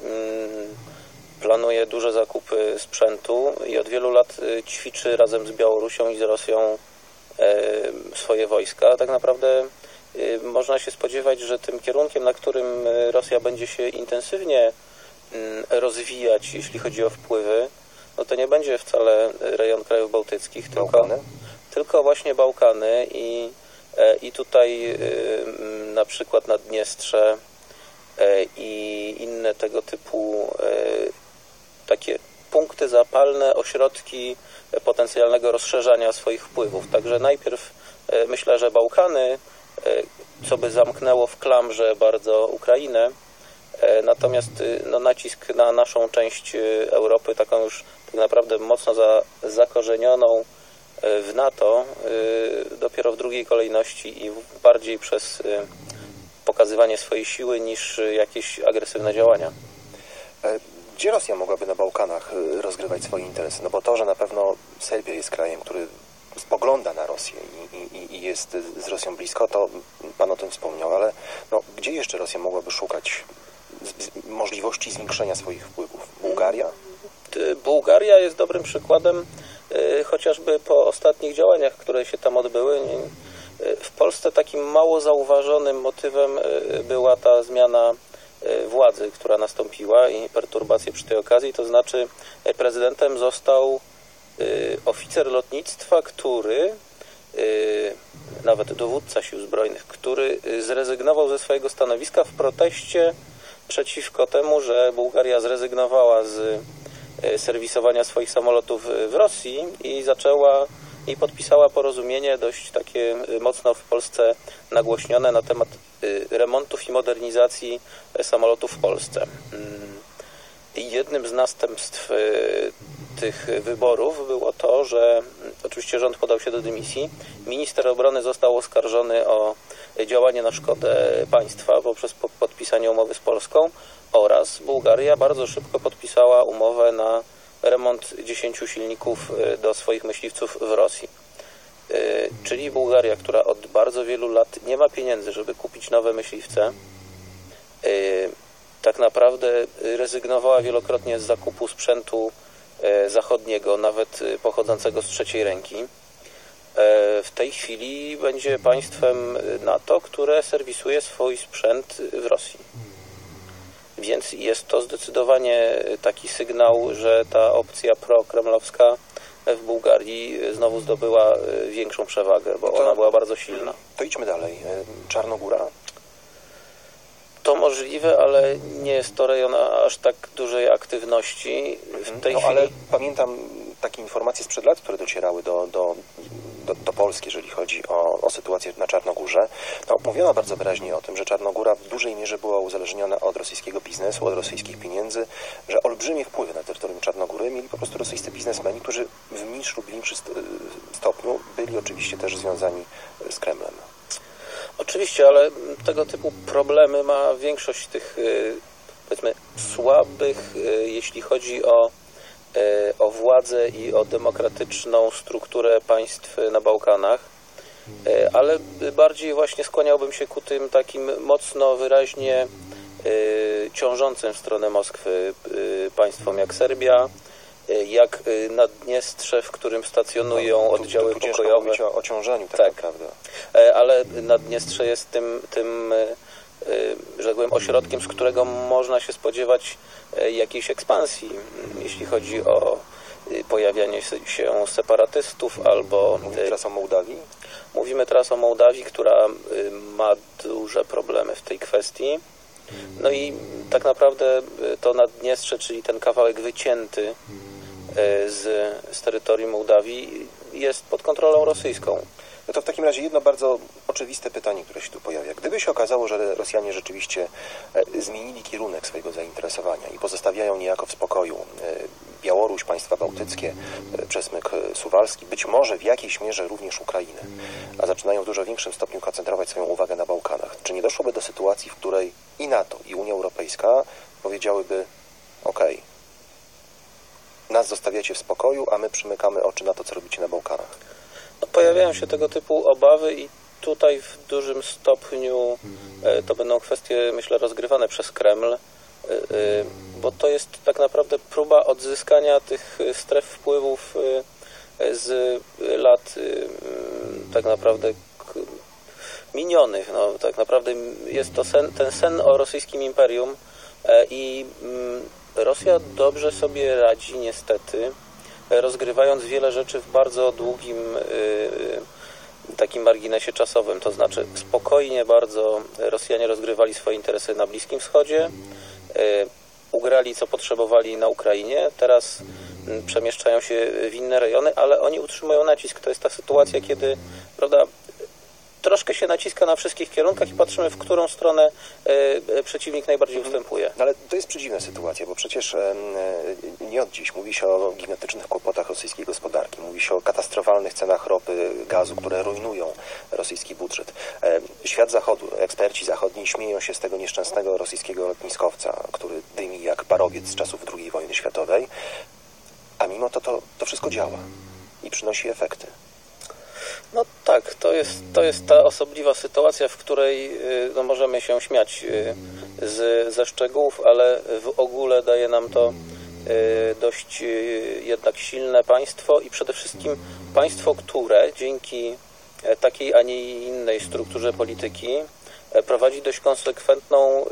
planuje duże zakupy sprzętu i od wielu lat yy, ćwiczy razem z Białorusią i z Rosją yy, swoje wojska. Tak naprawdę yy, można się spodziewać, że tym kierunkiem, na którym yy, Rosja będzie się intensywnie yy, rozwijać, jeśli chodzi o wpływy, no to nie będzie wcale rejon krajów bałtyckich, tylko, tylko właśnie Bałkany i, i tutaj na przykład Naddniestrze i inne tego typu takie punkty zapalne, ośrodki potencjalnego rozszerzania swoich wpływów. Także najpierw myślę, że Bałkany, co by zamknęło w klamrze bardzo Ukrainę, natomiast no, nacisk na naszą część Europy, taką już tak naprawdę mocno za, zakorzenioną w NATO, dopiero w drugiej kolejności i bardziej przez pokazywanie swojej siły niż jakieś agresywne działania. Gdzie Rosja mogłaby na Bałkanach rozgrywać swoje interesy? No bo to, że na pewno Serbia jest krajem, który spogląda na Rosję i, i, i jest z Rosją blisko, to Pan o tym wspomniał, ale no, gdzie jeszcze Rosja mogłaby szukać możliwości zwiększenia swoich wpływów? Bułgaria? Bułgaria jest dobrym przykładem, chociażby po ostatnich działaniach, które się tam odbyły. W Polsce takim mało zauważonym motywem była ta zmiana władzy, która nastąpiła i perturbacje przy tej okazji, to znaczy prezydentem został oficer lotnictwa, który, nawet dowódca sił zbrojnych, który zrezygnował ze swojego stanowiska w proteście przeciwko temu, że Bułgaria zrezygnowała z serwisowania swoich samolotów w Rosji i zaczęła i podpisała porozumienie dość takie mocno w Polsce nagłośnione na temat remontów i modernizacji samolotów w Polsce. I jednym z następstw tych wyborów było to, że oczywiście rząd podał się do dymisji. Minister obrony został oskarżony o działanie na szkodę państwa poprzez podpisanie umowy z Polską oraz Bułgaria bardzo szybko podpisała umowę na remont dziesięciu silników do swoich myśliwców w Rosji. Czyli Bułgaria, która od bardzo wielu lat nie ma pieniędzy, żeby kupić nowe myśliwce, tak naprawdę rezygnowała wielokrotnie z zakupu sprzętu zachodniego, nawet pochodzącego z trzeciej ręki. W tej chwili będzie państwem NATO, które serwisuje swój sprzęt w Rosji. Więc jest to zdecydowanie taki sygnał, że ta opcja prokremlowska w Bułgarii znowu zdobyła większą przewagę, bo ona była bardzo silna. To idźmy dalej. Czarnogóra? To możliwe, ale nie jest to rejon aż tak dużej aktywności w tej no, chwili. Ale pamiętam takie informacje sprzed lat, które docierały do, do, do, do Polski, jeżeli chodzi o, o sytuację na Czarnogórze. No, mówiono bardzo wyraźnie o tym, że Czarnogóra w dużej mierze była uzależniona od rosyjskiego biznesu, od rosyjskich pieniędzy, że olbrzymie wpływy na terytorium Czarnogóry mieli po prostu rosyjscy biznesmeni, którzy w mniejszym lub większym stopniu byli oczywiście też związani z Kremlem. Oczywiście, ale tego typu problemy ma większość tych, powiedzmy, słabych, jeśli chodzi o, o władzę i o demokratyczną strukturę państw na Bałkanach, ale bardziej właśnie skłaniałbym się ku tym takim mocno wyraźnie ciążącym w stronę Moskwy państwom jak Serbia, jak Naddniestrze, w którym stacjonują no, tu, oddziały tu, tu pokojowe. O, o ciążeniu, tak, tak naprawdę. Ale Naddniestrze jest tym, tym, że tak powiem, ośrodkiem, z którego można się spodziewać jakiejś ekspansji, jeśli chodzi o pojawianie się separatystów albo... Mówimy teraz o Mołdawii? Mówimy teraz o Mołdawii, która ma duże problemy w tej kwestii. No i tak naprawdę to Naddniestrze, czyli ten kawałek wycięty z, z terytorium Mołdawii, jest pod kontrolą rosyjską. No to w takim razie jedno bardzo oczywiste pytanie, które się tu pojawia. Gdyby się okazało, że Rosjanie rzeczywiście zmienili kierunek swojego zainteresowania i pozostawiają niejako w spokoju Białoruś, państwa bałtyckie, przesmyk suwalski, być może w jakiejś mierze również Ukrainę, a zaczynają w dużo większym stopniu koncentrować swoją uwagę na Bałkanach, czy nie doszłoby do sytuacji, w której i NATO, i Unia Europejska powiedziałyby okej, okay, nas zostawiacie w spokoju, a my przymykamy oczy na to, co robicie na Bałkanach? No, pojawiają się tego typu obawy i tutaj w dużym stopniu e, to będą kwestie, myślę, rozgrywane przez Kreml, e, e, bo to jest tak naprawdę próba odzyskania tych stref wpływów e, z lat e, tak naprawdę minionych. No, tak naprawdę jest to sen, ten sen o rosyjskim imperium e, i mm, Rosja dobrze sobie radzi niestety, rozgrywając wiele rzeczy w bardzo długim y, takim marginesie czasowym. To znaczy spokojnie bardzo Rosjanie rozgrywali swoje interesy na Bliskim Wschodzie, y, ugrali co potrzebowali na Ukrainie, teraz y, przemieszczają się w inne rejony, ale oni utrzymują nacisk. To jest ta sytuacja, kiedy, prawda, troszkę się naciska na wszystkich kierunkach i patrzymy, w którą stronę y, przeciwnik najbardziej ustępuje. No ale to jest przedziwna sytuacja, bo przecież y, nie od dziś mówi się o gigantycznych kłopotach rosyjskiej gospodarki, mówi się o katastrofalnych cenach ropy, gazu, które rujnują rosyjski budżet. Y, świat zachodu, eksperci zachodni śmieją się z tego nieszczęsnego rosyjskiego lotniskowca, który dymi jak parowiec z czasów drugiej wojny światowej, a mimo to to, to wszystko działa i przynosi efekty. No tak, to jest, to jest ta osobliwa sytuacja, w której no, możemy się śmiać z, ze szczegółów, ale w ogóle daje nam to dość jednak silne państwo i przede wszystkim państwo, które dzięki takiej, a nie innej strukturze polityki prowadzi dość konsekwentną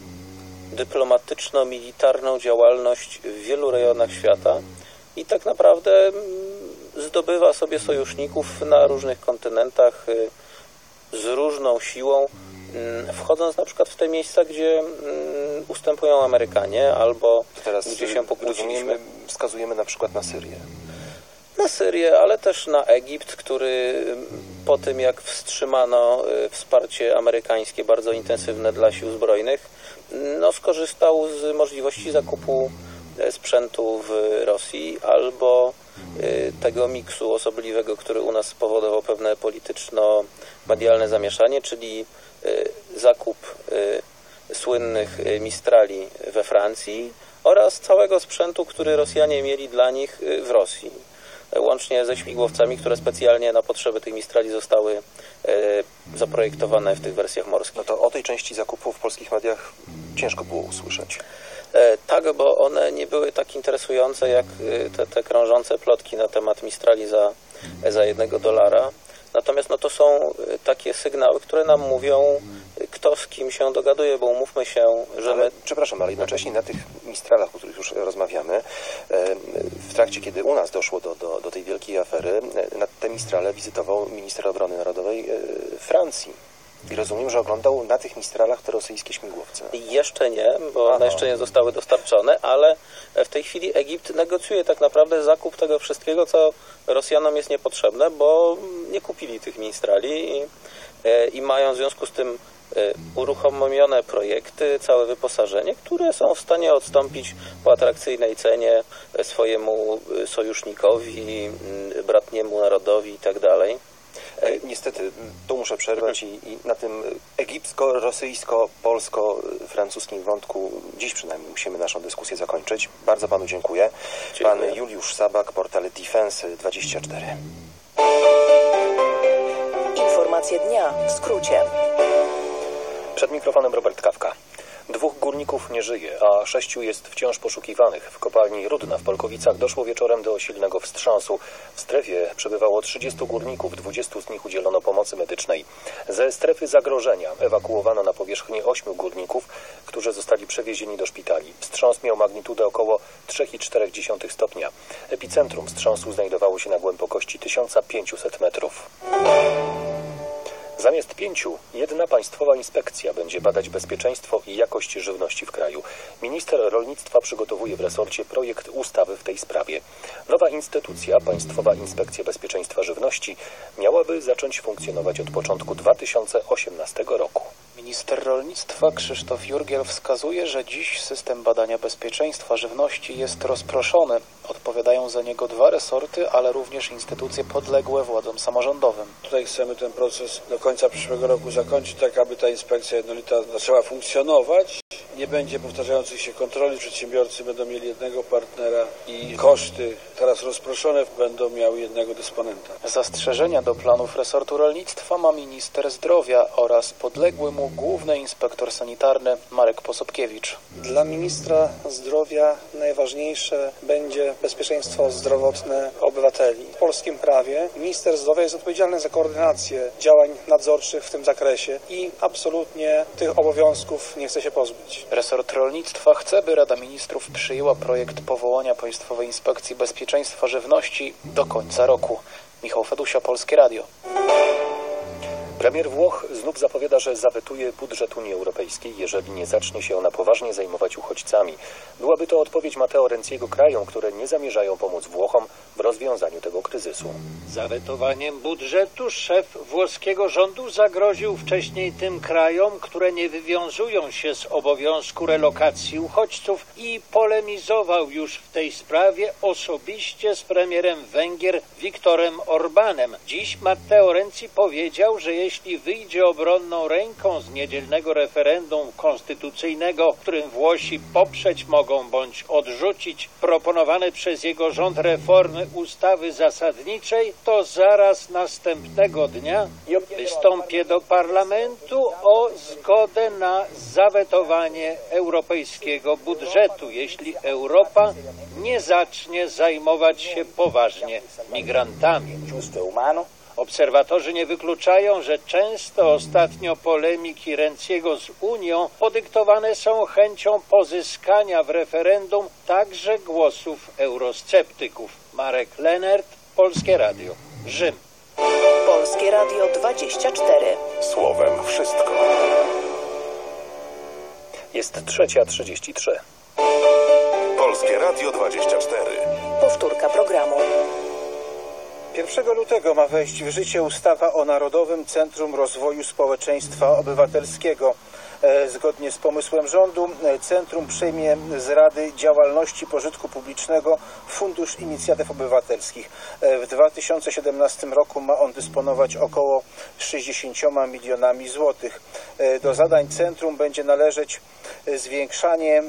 dyplomatyczno-militarną działalność w wielu rejonach świata i tak naprawdę zdobywa sobie sojuszników na różnych kontynentach z różną siłą, wchodząc na przykład w te miejsca, gdzie ustępują Amerykanie albo teraz gdzie się pokłóciliśmy. Wskazujemy na przykład na Syrię. Na Syrię, ale też na Egipt, który po tym jak wstrzymano wsparcie amerykańskie bardzo intensywne dla sił zbrojnych, no skorzystał z możliwości zakupu sprzętu w Rosji albo tego miksu osobliwego, który u nas spowodował pewne polityczno-medialne zamieszanie, czyli zakup słynnych Mistrali we Francji oraz całego sprzętu, który Rosjanie mieli dla nich w Rosji. Łącznie ze śmigłowcami, które specjalnie na potrzeby tych Mistrali zostały zaprojektowane w tych wersjach morskich. No to o tej części zakupu w polskich mediach ciężko było usłyszeć. Tak, bo one nie były tak interesujące jak te, te krążące plotki na temat Mistrali za, za jednego dolara. Natomiast no, to są takie sygnały, które nam mówią, kto z kim się dogaduje, bo umówmy się, że ale, my... Przepraszam, ale jednocześnie na tych Mistralach, o których już rozmawiamy, w trakcie, kiedy u nas doszło do, do, do tej wielkiej afery, na te Mistrale wizytował minister obrony narodowej Francji. I rozumiem, że oglądał na tych Mistralach te rosyjskie śmigłowce. Jeszcze nie, bo one jeszcze nie zostały dostarczone, ale w tej chwili Egipt negocjuje tak naprawdę zakup tego wszystkiego, co Rosjanom jest niepotrzebne, bo nie kupili tych Mistrali i, i mają w związku z tym uruchomione projekty, całe wyposażenie, które są w stanie odstąpić po atrakcyjnej cenie swojemu sojusznikowi, bratniemu narodowi i tak dalej. Niestety, tu muszę przerwać i, i na tym egipsko-rosyjsko-polsko-francuskim wątku dziś przynajmniej musimy naszą dyskusję zakończyć. Bardzo panu dziękuję. dziękuję. Pan Juliusz Sabak, portal Defense dwadzieścia cztery. Informacje dnia w skrócie. Przed mikrofonem Robert Kawka. Dwóch górników nie żyje, a sześciu jest wciąż poszukiwanych. W kopalni Rudna w Polkowicach doszło wieczorem do silnego wstrząsu. W strefie przebywało trzydziestu górników, dwudziestu z nich udzielono pomocy medycznej. Ze strefy zagrożenia ewakuowano na powierzchnię ośmiu górników, którzy zostali przewiezieni do szpitali. Wstrząs miał magnitudę około trzy i cztery dziesiąte stopnia. Epicentrum wstrząsu znajdowało się na głębokości tysiąc pięćset metrów. Zamiast pięciu, jedna państwowa inspekcja będzie badać bezpieczeństwo i jakość żywności w kraju. Minister rolnictwa przygotowuje w resorcie projekt ustawy w tej sprawie. Nowa instytucja, Państwowa Inspekcja Bezpieczeństwa Żywności, miałaby zacząć funkcjonować od początku dwa tysiące osiemnastego roku. Minister rolnictwa Krzysztof Jurgiel wskazuje, że dziś system badania bezpieczeństwa żywności jest rozproszony. Odpowiadają za niego dwa resorty, ale również instytucje podległe władzom samorządowym. Tutaj chcemy ten proces do końca przyszłego roku zakończyć, tak aby ta inspekcja jednolita zaczęła funkcjonować nie będzie powtarzających się kontroli, przedsiębiorcy będą mieli jednego partnera i koszty teraz rozproszone będą miały jednego dysponenta. Zastrzeżenia do planów resortu rolnictwa ma minister zdrowia oraz podległy mu główny inspektor sanitarny Marek Posobkiewicz. Dla ministra zdrowia najważniejsze będzie bezpieczeństwo zdrowotne obywateli. W polskim prawie minister zdrowia jest odpowiedzialny za koordynację działań nadzorczych w tym zakresie i absolutnie tych obowiązków nie chce się pozbyć. Resort rolnictwa chce, by Rada Ministrów przyjęła projekt powołania Państwowej Inspekcji Bezpieczeństwa Żywności do końca roku. Michał Fedusia, Polskie Radio. Premier Włoch znów zapowiada, że zawetuje budżet Unii Europejskiej, jeżeli nie zacznie się ona poważnie zajmować uchodźcami. Byłaby to odpowiedź Matteo Renziego krajom, które nie zamierzają pomóc Włochom w rozwiązaniu tego kryzysu. Zawetowaniem budżetu szef włoskiego rządu zagroził wcześniej tym krajom, które nie wywiązują się z obowiązku relokacji uchodźców i polemizował już w tej sprawie osobiście z premierem Węgier Viktorem Orbanem. Dziś Matteo Renzi powiedział, że jeśli wyjdzie obronną ręką z niedzielnego referendum konstytucyjnego, którym Włosi poprzeć mogą bądź odrzucić proponowane przez jego rząd reformy ustawy zasadniczej, to zaraz następnego dnia wystąpię do parlamentu o zgodę na zawetowanie europejskiego budżetu, jeśli Europa nie zacznie zajmować się poważnie migrantami. Obserwatorzy nie wykluczają, że często ostatnio polemiki Renziego z Unią podyktowane są chęcią pozyskania w referendum także głosów eurosceptyków. Marek Lenert, Polskie Radio, Rzym. Polskie Radio dwadzieścia cztery. Słowem wszystko. Jest trzecia trzydzieści trzy. Polskie Radio dwadzieścia cztery. Powtórka programu. pierwszego lutego ma wejść w życie ustawa o Narodowym Centrum Rozwoju Społeczeństwa Obywatelskiego. Zgodnie z pomysłem rządu centrum przejmie z Rady Działalności Pożytku Publicznego Fundusz Inicjatyw Obywatelskich. W dwa tysiące siedemnastym roku ma on dysponować około sześćdziesięcioma milionami złotych. Do zadań centrum będzie należeć zwiększanie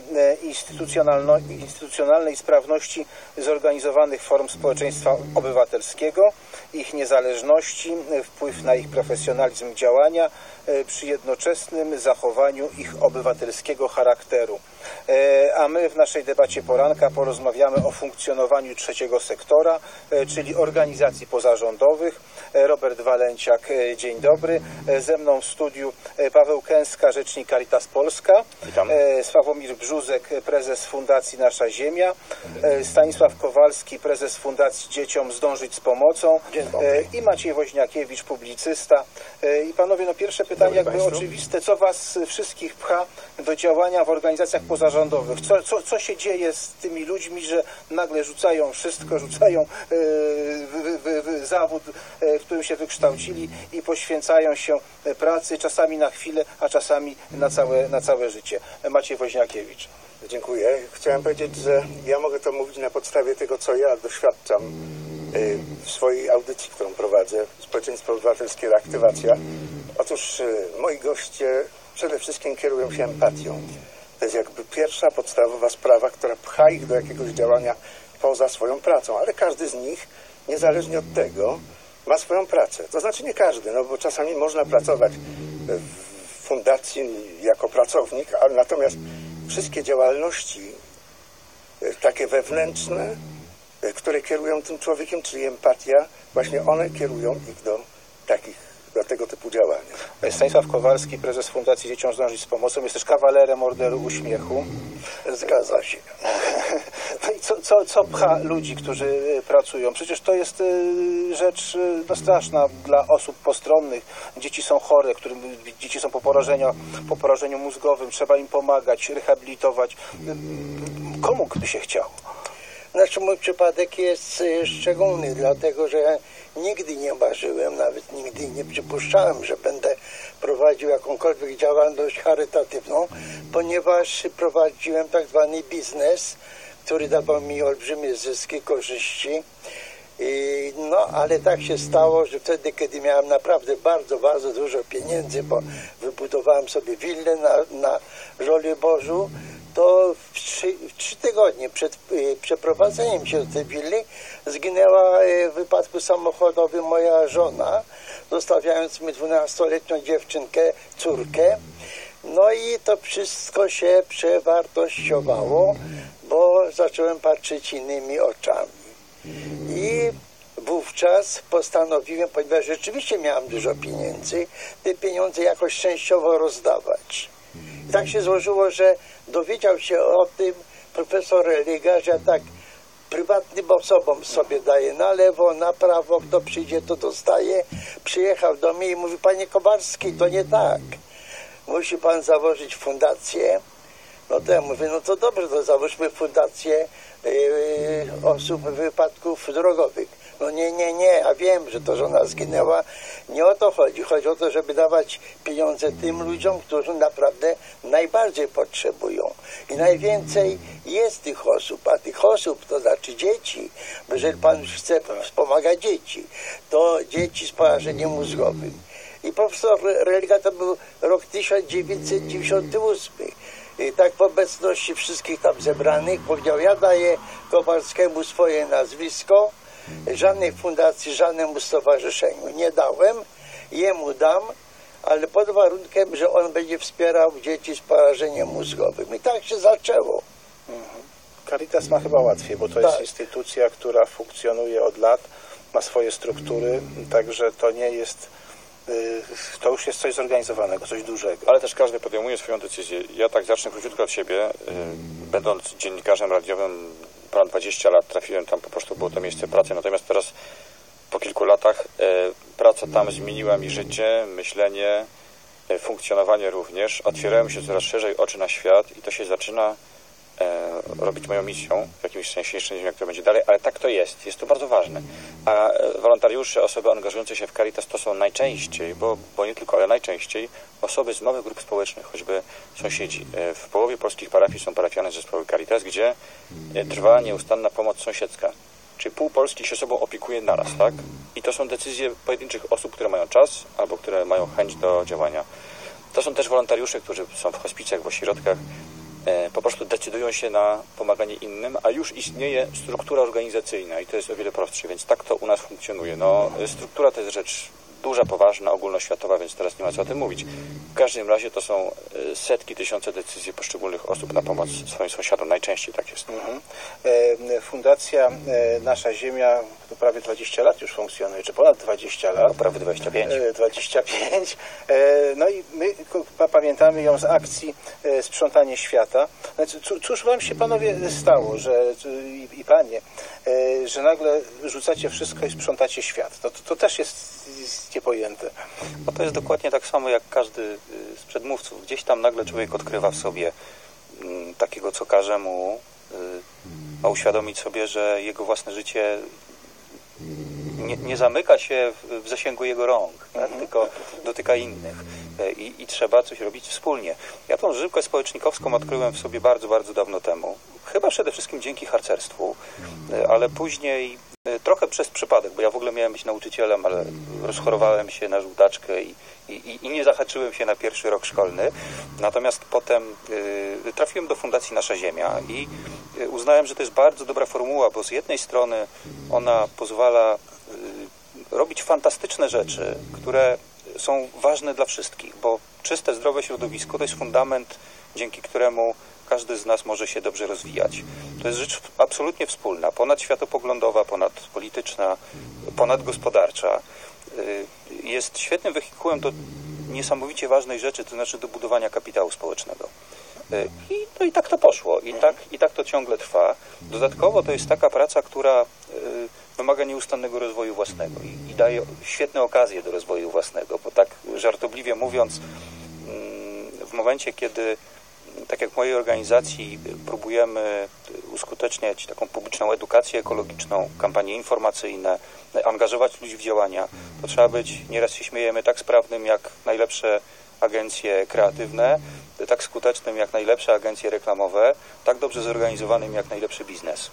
instytucjonalnej sprawności zorganizowanych form społeczeństwa obywatelskiego, ich niezależności, wpływ na ich profesjonalizm działania przy jednoczesnym zachowaniu ich obywatelskiego charakteru. A my w naszej debacie poranka porozmawiamy o funkcjonowaniu trzeciego sektora, czyli organizacji pozarządowych. Robert Walenciak, dzień dobry. Ze mną w studiu Paweł Kęska, rzecznik Caritas Polska. Witam. Sławomir Brzuzek, prezes Fundacji Nasza Ziemia. Stanisław Kowalski, prezes Fundacji Dzieciom Zdążyć z Pomocą. I Maciej Woźniakiewicz, publicysta. I panowie, no pierwsze pytanie jakby Państwu. Oczywiste. Co was wszystkich pcha do działania w organizacjach pozarządowych? Co, co, co się dzieje z tymi ludźmi, że nagle rzucają wszystko, rzucają e, w, w, w zawód, e, w którym się wykształcili i poświęcają się pracy, czasami na chwilę, a czasami na całe, na całe życie. Maciej Woźniakiewicz. Dziękuję. Chciałem powiedzieć, że ja mogę to mówić na podstawie tego, co ja doświadczam w swojej audycji, którą prowadzę, Społeczeństwo Obywatelskie Reaktywacja. Otóż moi goście przede wszystkim kierują się empatią. To jest jakby pierwsza podstawowa sprawa, która pcha ich do jakiegoś działania poza swoją pracą, ale każdy z nich, niezależnie od tego, ma swoją pracę. To znaczy nie każdy, no bo czasami można pracować w fundacji jako pracownik, ale natomiast wszystkie działalności takie wewnętrzne, które kierują tym człowiekiem, czyli empatia, właśnie one kierują ich do takich, do tego typu działania. Stanisław Kowalski, prezes Fundacji Dzieciom Zdążyć z Pomocą, jest też kawalerem Orderu Uśmiechu. Zgadza się. No i co, co, co pcha ludzi, którzy pracują? Przecież to jest rzecz no, straszna dla osób postronnych. Dzieci są chore, którym, dzieci są po porażeniu, po porażeniu mózgowym, trzeba im pomagać, rehabilitować. Komu by się chciało? Znaczy mój przypadek jest szczególny, dlatego że nigdy nie marzyłem, nawet nigdy nie przypuszczałem, że będę prowadził jakąkolwiek działalność charytatywną, ponieważ prowadziłem tak zwany biznes, który dawał mi olbrzymie zyski, korzyści I, no, ale tak się stało, że wtedy, kiedy miałem naprawdę bardzo, bardzo dużo pieniędzy, bo wybudowałem sobie willę na, na Żoliborzu, to w trzy, w trzy tygodnie przed y, przeprowadzeniem się do tej willi zginęła y, w wypadku samochodowym moja żona, zostawiając mi dwunastoletnią dziewczynkę, córkę. No i to wszystko się przewartościowało, bo zacząłem patrzeć innymi oczami. I wówczas postanowiłem, ponieważ rzeczywiście miałem dużo pieniędzy, te pieniądze jakoś częściowo rozdawać. I tak się złożyło, że dowiedział się o tym profesor Religa, że tak prywatnym osobom sobie daje na lewo, na prawo, kto przyjdzie, to dostaje. Przyjechał do mnie i mówi: panie Kowalski, to nie tak. Musi pan założyć fundację. No to ja mówię: no to dobrze, to załóżmy fundację yy, osób wypadków drogowych. No nie, nie, nie, a wiem, że to żona zginęła. Nie o to chodzi. Chodzi o to, żeby dawać pieniądze tym ludziom, którzy naprawdę najbardziej potrzebują. I najwięcej jest tych osób, a tych osób, to znaczy dzieci, bo jeżeli pan już chce wspomagać dzieci, to dzieci z porażeniem mózgowym. I profesor Religa, to był rok tysiąc dziewięćset dziewięćdziesiąty ósmy. I tak w obecności wszystkich tam zebranych powiedział: ja daję Kowalskiemu swoje nazwisko, żadnej fundacji, żadnemu stowarzyszeniu nie dałem, jemu dam, ale pod warunkiem, że on będzie wspierał dzieci z porażeniem mózgowym. I tak się zaczęło. Mhm. Caritas ma chyba łatwiej, bo to tak. jest instytucja, która funkcjonuje od lat, ma swoje struktury, także to nie jest, to już jest coś zorganizowanego, coś dużego. Ale też każdy podejmuje swoją decyzję. Ja tak zacznę króciutko od siebie. Będąc dziennikarzem radiowym ponad dwadzieścia lat, trafiłem tam, po prostu było to miejsce pracy, natomiast teraz po kilku latach praca tam zmieniła mi życie, myślenie, funkcjonowanie również. Otwierałem się coraz szerzej oczy na świat i to się zaczyna robić moją misją, w jakimś sensie, jeszcze nie wiem, jak to będzie dalej, ale tak to jest, jest to bardzo ważne. A wolontariusze, osoby angażujące się w Caritas to są najczęściej, bo, bo nie tylko, ale najczęściej osoby z małych grup społecznych, choćby sąsiedzi. W połowie polskich parafii są parafialne zespoły Caritas, gdzie trwa nieustanna pomoc sąsiedzka. Czyli pół Polski się sobą opiekuje naraz, tak? I to są decyzje pojedynczych osób, które mają czas albo które mają chęć do działania. To są też wolontariusze, którzy są w hospicjach, w ośrodkach, po prostu decydują się na pomaganie innym, a już istnieje struktura organizacyjna i to jest o wiele prostsze, więc tak to u nas funkcjonuje. No, struktura to jest rzecz duża, poważna, ogólnoświatowa, więc teraz nie ma co o tym mówić. W każdym razie to są setki, tysiące decyzji poszczególnych osób na pomoc swoim sąsiadom. Najczęściej tak jest. Mhm. Fundacja Nasza Ziemia to prawie dwadzieścia lat już funkcjonuje, czy ponad dwadzieścia lat. No, prawie dwadzieścia pięć. dwadzieścia pięć. No i my pamiętamy ją z akcji Sprzątanie Świata. Znaczy, cóż wam się, panowie, stało, że i, i panie, że nagle rzucacie wszystko i sprzątacie świat? To, to, to też jest niepojęte. No to jest dokładnie tak samo jak każdy z przedmówców. Gdzieś tam nagle człowiek odkrywa w sobie m, takiego, co każe mu, y, ma uświadomić sobie, że jego własne życie nie, nie zamyka się w, w zasięgu jego rąk, tak? Mhm. Tylko dotyka innych. I, I trzeba coś robić wspólnie. Ja tą żyłkę społecznikowską odkryłem w sobie bardzo, bardzo dawno temu. Chyba przede wszystkim dzięki harcerstwu, ale później trochę przez przypadek, bo ja w ogóle miałem być nauczycielem, ale rozchorowałem się na żółtaczkę i, i, i nie zahaczyłem się na pierwszy rok szkolny. Natomiast potem y, trafiłem do Fundacji Nasza Ziemia i uznałem, że to jest bardzo dobra formuła, bo z jednej strony ona pozwala y, robić fantastyczne rzeczy, które są ważne dla wszystkich, bo czyste, zdrowe środowisko to jest fundament, dzięki któremu każdy z nas może się dobrze rozwijać. To jest rzecz absolutnie wspólna, ponadświatopoglądowa, ponadpolityczna, ponadgospodarcza. Jest świetnym wehikułem do niesamowicie ważnej rzeczy, to znaczy do budowania kapitału społecznego. I, no i tak to poszło. I tak, i tak to ciągle trwa. Dodatkowo to jest taka praca, która wymaga nieustannego rozwoju własnego i, i daje świetne okazje do rozwoju własnego, bo tak żartobliwie mówiąc, w momencie, kiedy tak jak w mojej organizacji próbujemy uskuteczniać taką publiczną edukację ekologiczną, kampanie informacyjne, angażować ludzi w działania, to trzeba być, nieraz się śmiejemy, tak sprawnym jak najlepsze agencje kreatywne, tak skutecznym jak najlepsze agencje reklamowe, tak dobrze zorganizowanym jak najlepszy biznes.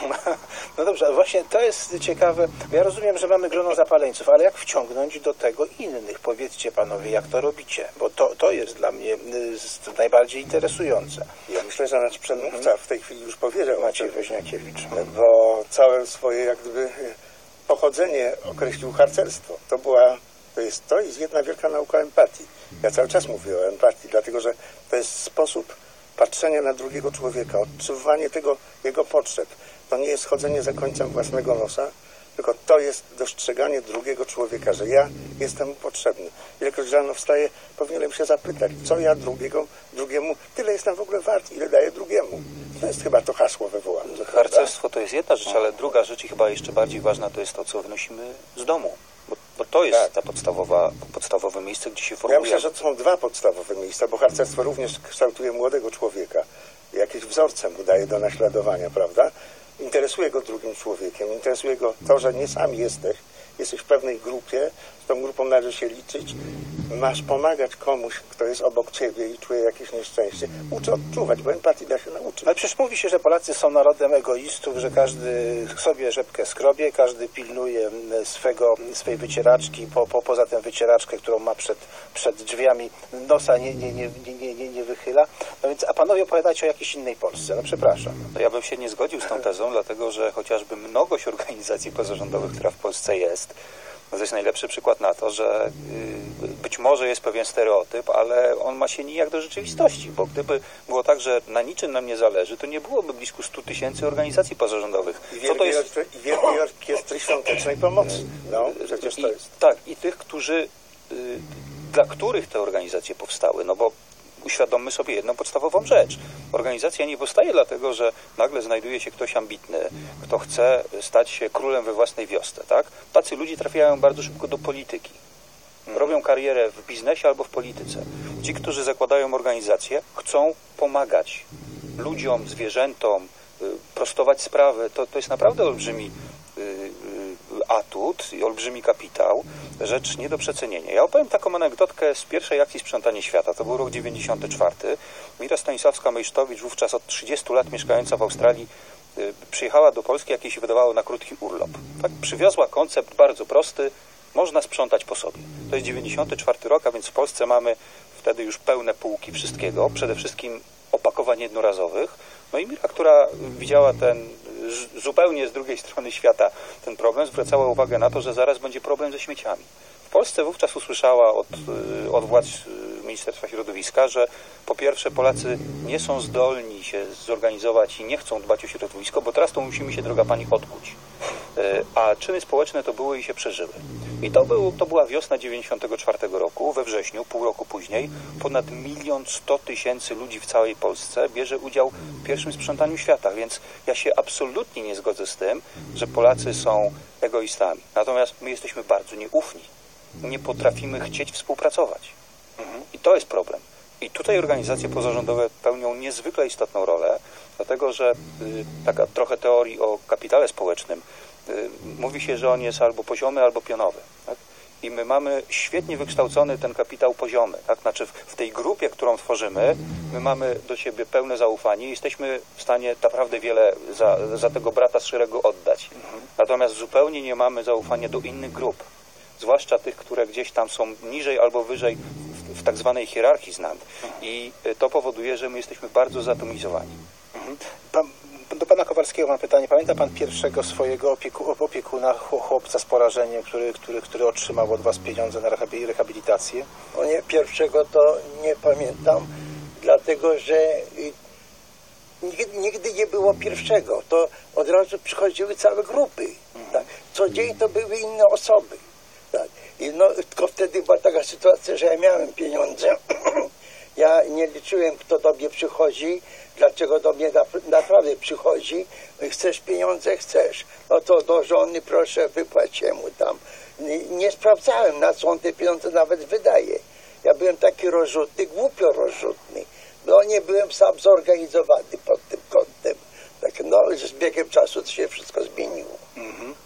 No dobrze, ale właśnie to jest ciekawe. Ja rozumiem, że mamy grono zapaleńców, ale jak wciągnąć do tego innych? Powiedzcie panowie, jak to robicie? Bo to, to jest dla mnie y, najbardziej interesujące. Ja myślę, że nasz przedmówca w tej chwili już powiedział. Maciej Woźniakiewicz. Bo całe swoje jak gdyby pochodzenie określił harcerstwo. To była, to jest, to jest jedna wielka nauka empatii. Ja cały czas mówię o empatii, dlatego że to jest sposób patrzenia na drugiego człowieka, odczuwanie tego jego potrzeb. To nie jest chodzenie za końcem własnego nosa, tylko to jest dostrzeganie drugiego człowieka, że ja jestem mu potrzebny. Ilekroć rano wstaję, powinienem się zapytać, co ja drugiego, drugiemu, tyle jestem w ogóle wart, ile daję drugiemu. To jest chyba to hasło wywołane. Harcerstwo to jest jedna rzecz, ale druga rzecz i chyba jeszcze bardziej ważna to jest to, co wnosimy z domu. Bo, bo to jest tak. ta podstawowa, podstawowe miejsce, gdzie się formuje. Ja myślę, że to są dwa podstawowe miejsca, bo harcerstwo również kształtuje młodego człowieka. Jakieś wzorce mu daje do naśladowania, prawda? Interesuje go drugim człowiekiem, interesuje go to, że nie sam jesteś, jesteś w pewnej grupie, z tą grupą należy się liczyć, masz pomagać komuś, kto jest obok ciebie i czuje jakieś nieszczęście. Uczy odczuwać, bo empatii da się nauczyć. Ale przecież mówi się, że Polacy są narodem egoistów, że każdy sobie rzepkę skrobie, każdy pilnuje swego, swej wycieraczki, po, po, poza tę wycieraczkę, którą ma przed, przed drzwiami, nosa nie, nie, nie, nie, nie, nie wychyla. No więc, a panowie opowiadacie o jakiejś innej Polsce. No przepraszam. To ja bym się nie zgodził z tą tezą, dlatego że chociażby mnogość organizacji pozarządowych, która w Polsce jest, to jest najlepszy przykład na to, że y, być może jest pewien stereotyp, ale on ma się nijak do rzeczywistości, bo gdyby było tak, że na niczym nam nie zależy, to nie byłoby blisko stu tysięcy organizacji pozarządowych. I wielkiej, to jest... i wielkiej orkiestry świątecznej pomocy. No, przecież to jest. I, tak, i tych, którzy, y, dla których te organizacje powstały, no bo uświadommy sobie jedną podstawową rzecz. Organizacja nie powstaje dlatego, że nagle znajduje się ktoś ambitny, kto chce stać się królem we własnej wiosce, tak? Tacy ludzie trafiają bardzo szybko do polityki. Robią karierę w biznesie albo w polityce. Ci, którzy zakładają organizację, chcą pomagać ludziom, zwierzętom, prostować sprawy. To, to jest naprawdę olbrzymi atut i olbrzymi kapitał, rzecz nie do przecenienia. Ja opowiem taką anegdotkę z pierwszej akcji Sprzątanie Świata. To był rok dziewięćdziesiąty czwarty. Mira Stanisławska-Mejsztowicz, wówczas od trzydziestu lat mieszkająca w Australii, przyjechała do Polski, jak jej się wydawało, na krótki urlop. Tak, przywiozła koncept bardzo prosty, można sprzątać po sobie. To jest dziewięćdziesiąty czwarty rok, a więc w Polsce mamy wtedy już pełne półki wszystkiego, przede wszystkim opakowań jednorazowych. No i Mira, która widziała ten zupełnie z drugiej strony świata ten problem, zwracała uwagę na to, że zaraz będzie problem ze śmieciami. W Polsce wówczas usłyszała od, od władz Ministerstwa Środowiska, że po pierwsze Polacy nie są zdolni się zorganizować i nie chcą dbać o środowisko, bo teraz to musimy się, droga pani, odkuć. A czyny społeczne to były i się przeżyły. I to, był, to była wiosna dziewięćdziesiątego czwartego roku, we wrześniu, pół roku później, ponad milion sto tysięcy ludzi w całej Polsce bierze udział w pierwszym sprzątaniu świata, więc ja się absolutnie nie zgodzę z tym, że Polacy są egoistami. Natomiast my jesteśmy bardzo nieufni. Nie potrafimy chcieć współpracować. I to jest problem. I tutaj organizacje pozarządowe pełnią niezwykle istotną rolę, dlatego że y, taka trochę teorii o kapitale społecznym, y, mówi się, że on jest albo poziomy, albo pionowy. Tak? I my mamy świetnie wykształcony ten kapitał poziomy. Tak? Znaczy w, w tej grupie, którą tworzymy, my mamy do siebie pełne zaufanie i jesteśmy w stanie naprawdę wiele za, za tego brata z szeregu oddać. Natomiast zupełnie nie mamy zaufania do innych grup. Zwłaszcza tych, które gdzieś tam są niżej albo wyżej w, w tak zwanej hierarchii znam. I to powoduje, że my jesteśmy bardzo zatomizowani. Pan, do pana Kowalskiego mam pytanie. Pamięta pan pierwszego swojego opieku, opiekuna, chłopca z porażeniem, który, który, który otrzymał od was pieniądze na rehabilitację? O nie, pierwszego to nie pamiętam, dlatego że nigdy, nigdy nie było pierwszego. To od razu przychodziły całe grupy. Tak. Co dzień to były inne osoby. Tak. I no, tylko wtedy była taka sytuacja, że ja miałem pieniądze. Ja nie liczyłem, kto do mnie przychodzi, dlaczego do mnie naprawdę przychodzi. Chcesz pieniądze? Chcesz. No to do żony proszę, wypłać mu tam. Nie, nie sprawdzałem, na co on te pieniądze nawet wydaje. Ja byłem taki rozrzutny, głupio rozrzutny. No nie byłem sam zorganizowany pod tym kątem. Tak, no z biegiem czasu to się wszystko zmieniło. Mhm.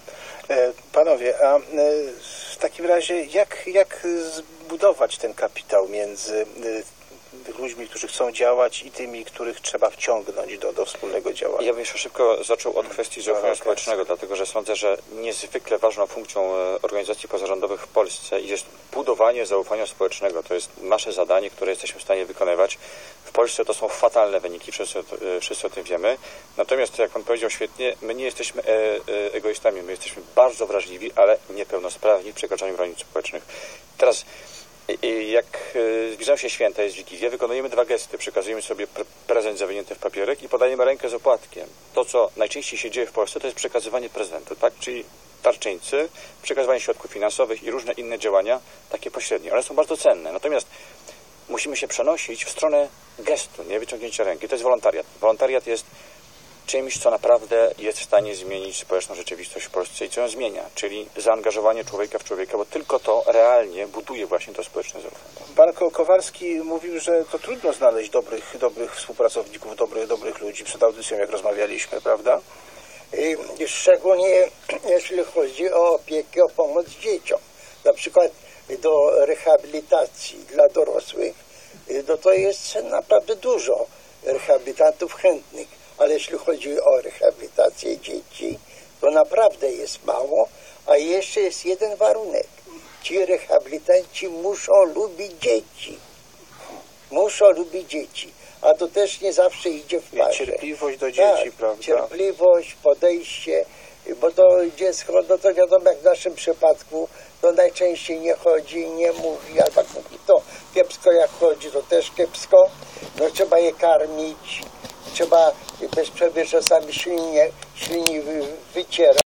Panowie, a w takim razie jak, jak zbudować ten kapitał między ludźmi, którzy chcą działać i tymi, których trzeba wciągnąć do, do wspólnego działania? Ja bym jeszcze szybko zaczął od kwestii zaufania społecznego, dlatego że sądzę, że niezwykle ważną funkcją organizacji pozarządowych w Polsce jest budowanie zaufania społecznego. To jest nasze zadanie, które jesteśmy w stanie wykonywać. W Polsce to są fatalne wyniki, wszyscy, wszyscy o tym wiemy. Natomiast, jak pan powiedział świetnie, my nie jesteśmy e, e, egoistami, my jesteśmy bardzo wrażliwi, ale niepełnosprawni w przekraczaniu granic społecznych. Teraz jak zbliżają się święta, jest Wigilia, wykonujemy dwa gesty. Przekazujemy sobie pre prezent zawinięty w papierek i podajemy rękę z opłatkiem. To, co najczęściej się dzieje w Polsce, to jest przekazywanie prezentu, tak? Czyli darczyńcy, przekazywanie środków finansowych i różne inne działania, takie pośrednie. One są bardzo cenne. Natomiast musimy się przenosić w stronę gestu, nie wyciągnięcia ręki. To jest wolontariat. Wolontariat jest czymś, co naprawdę jest w stanie zmienić społeczną rzeczywistość w Polsce i co ją zmienia, czyli zaangażowanie człowieka w człowieka, bo tylko to realnie buduje właśnie to społeczne zaufanie. Pan Kowalski mówił, że to trudno znaleźć dobrych, dobrych współpracowników, dobrych, dobrych ludzi. Przed audycją, jak rozmawialiśmy, prawda? I szczególnie jeśli chodzi o opiekę, o pomoc dzieciom. Na przykład do rehabilitacji dla dorosłych, no to jest naprawdę dużo rehabilitantów chętnych. Ale jeśli chodzi o rehabilitację dzieci, to naprawdę jest mało, a jeszcze jest jeden warunek. Ci rehabilitanci muszą lubić dzieci. Muszą lubić dzieci. A to też nie zawsze idzie w parze. I cierpliwość do dzieci, tak, prawda? Cierpliwość, podejście, bo to dziecko, no to wiadomo, jak w naszym przypadku, to najczęściej nie chodzi, nie mówi, albo mówi to kiepsko, jak chodzi, to też kiepsko. No trzeba je karmić. Trzeba bez przerwy czasami ślinie, ślini wycierać.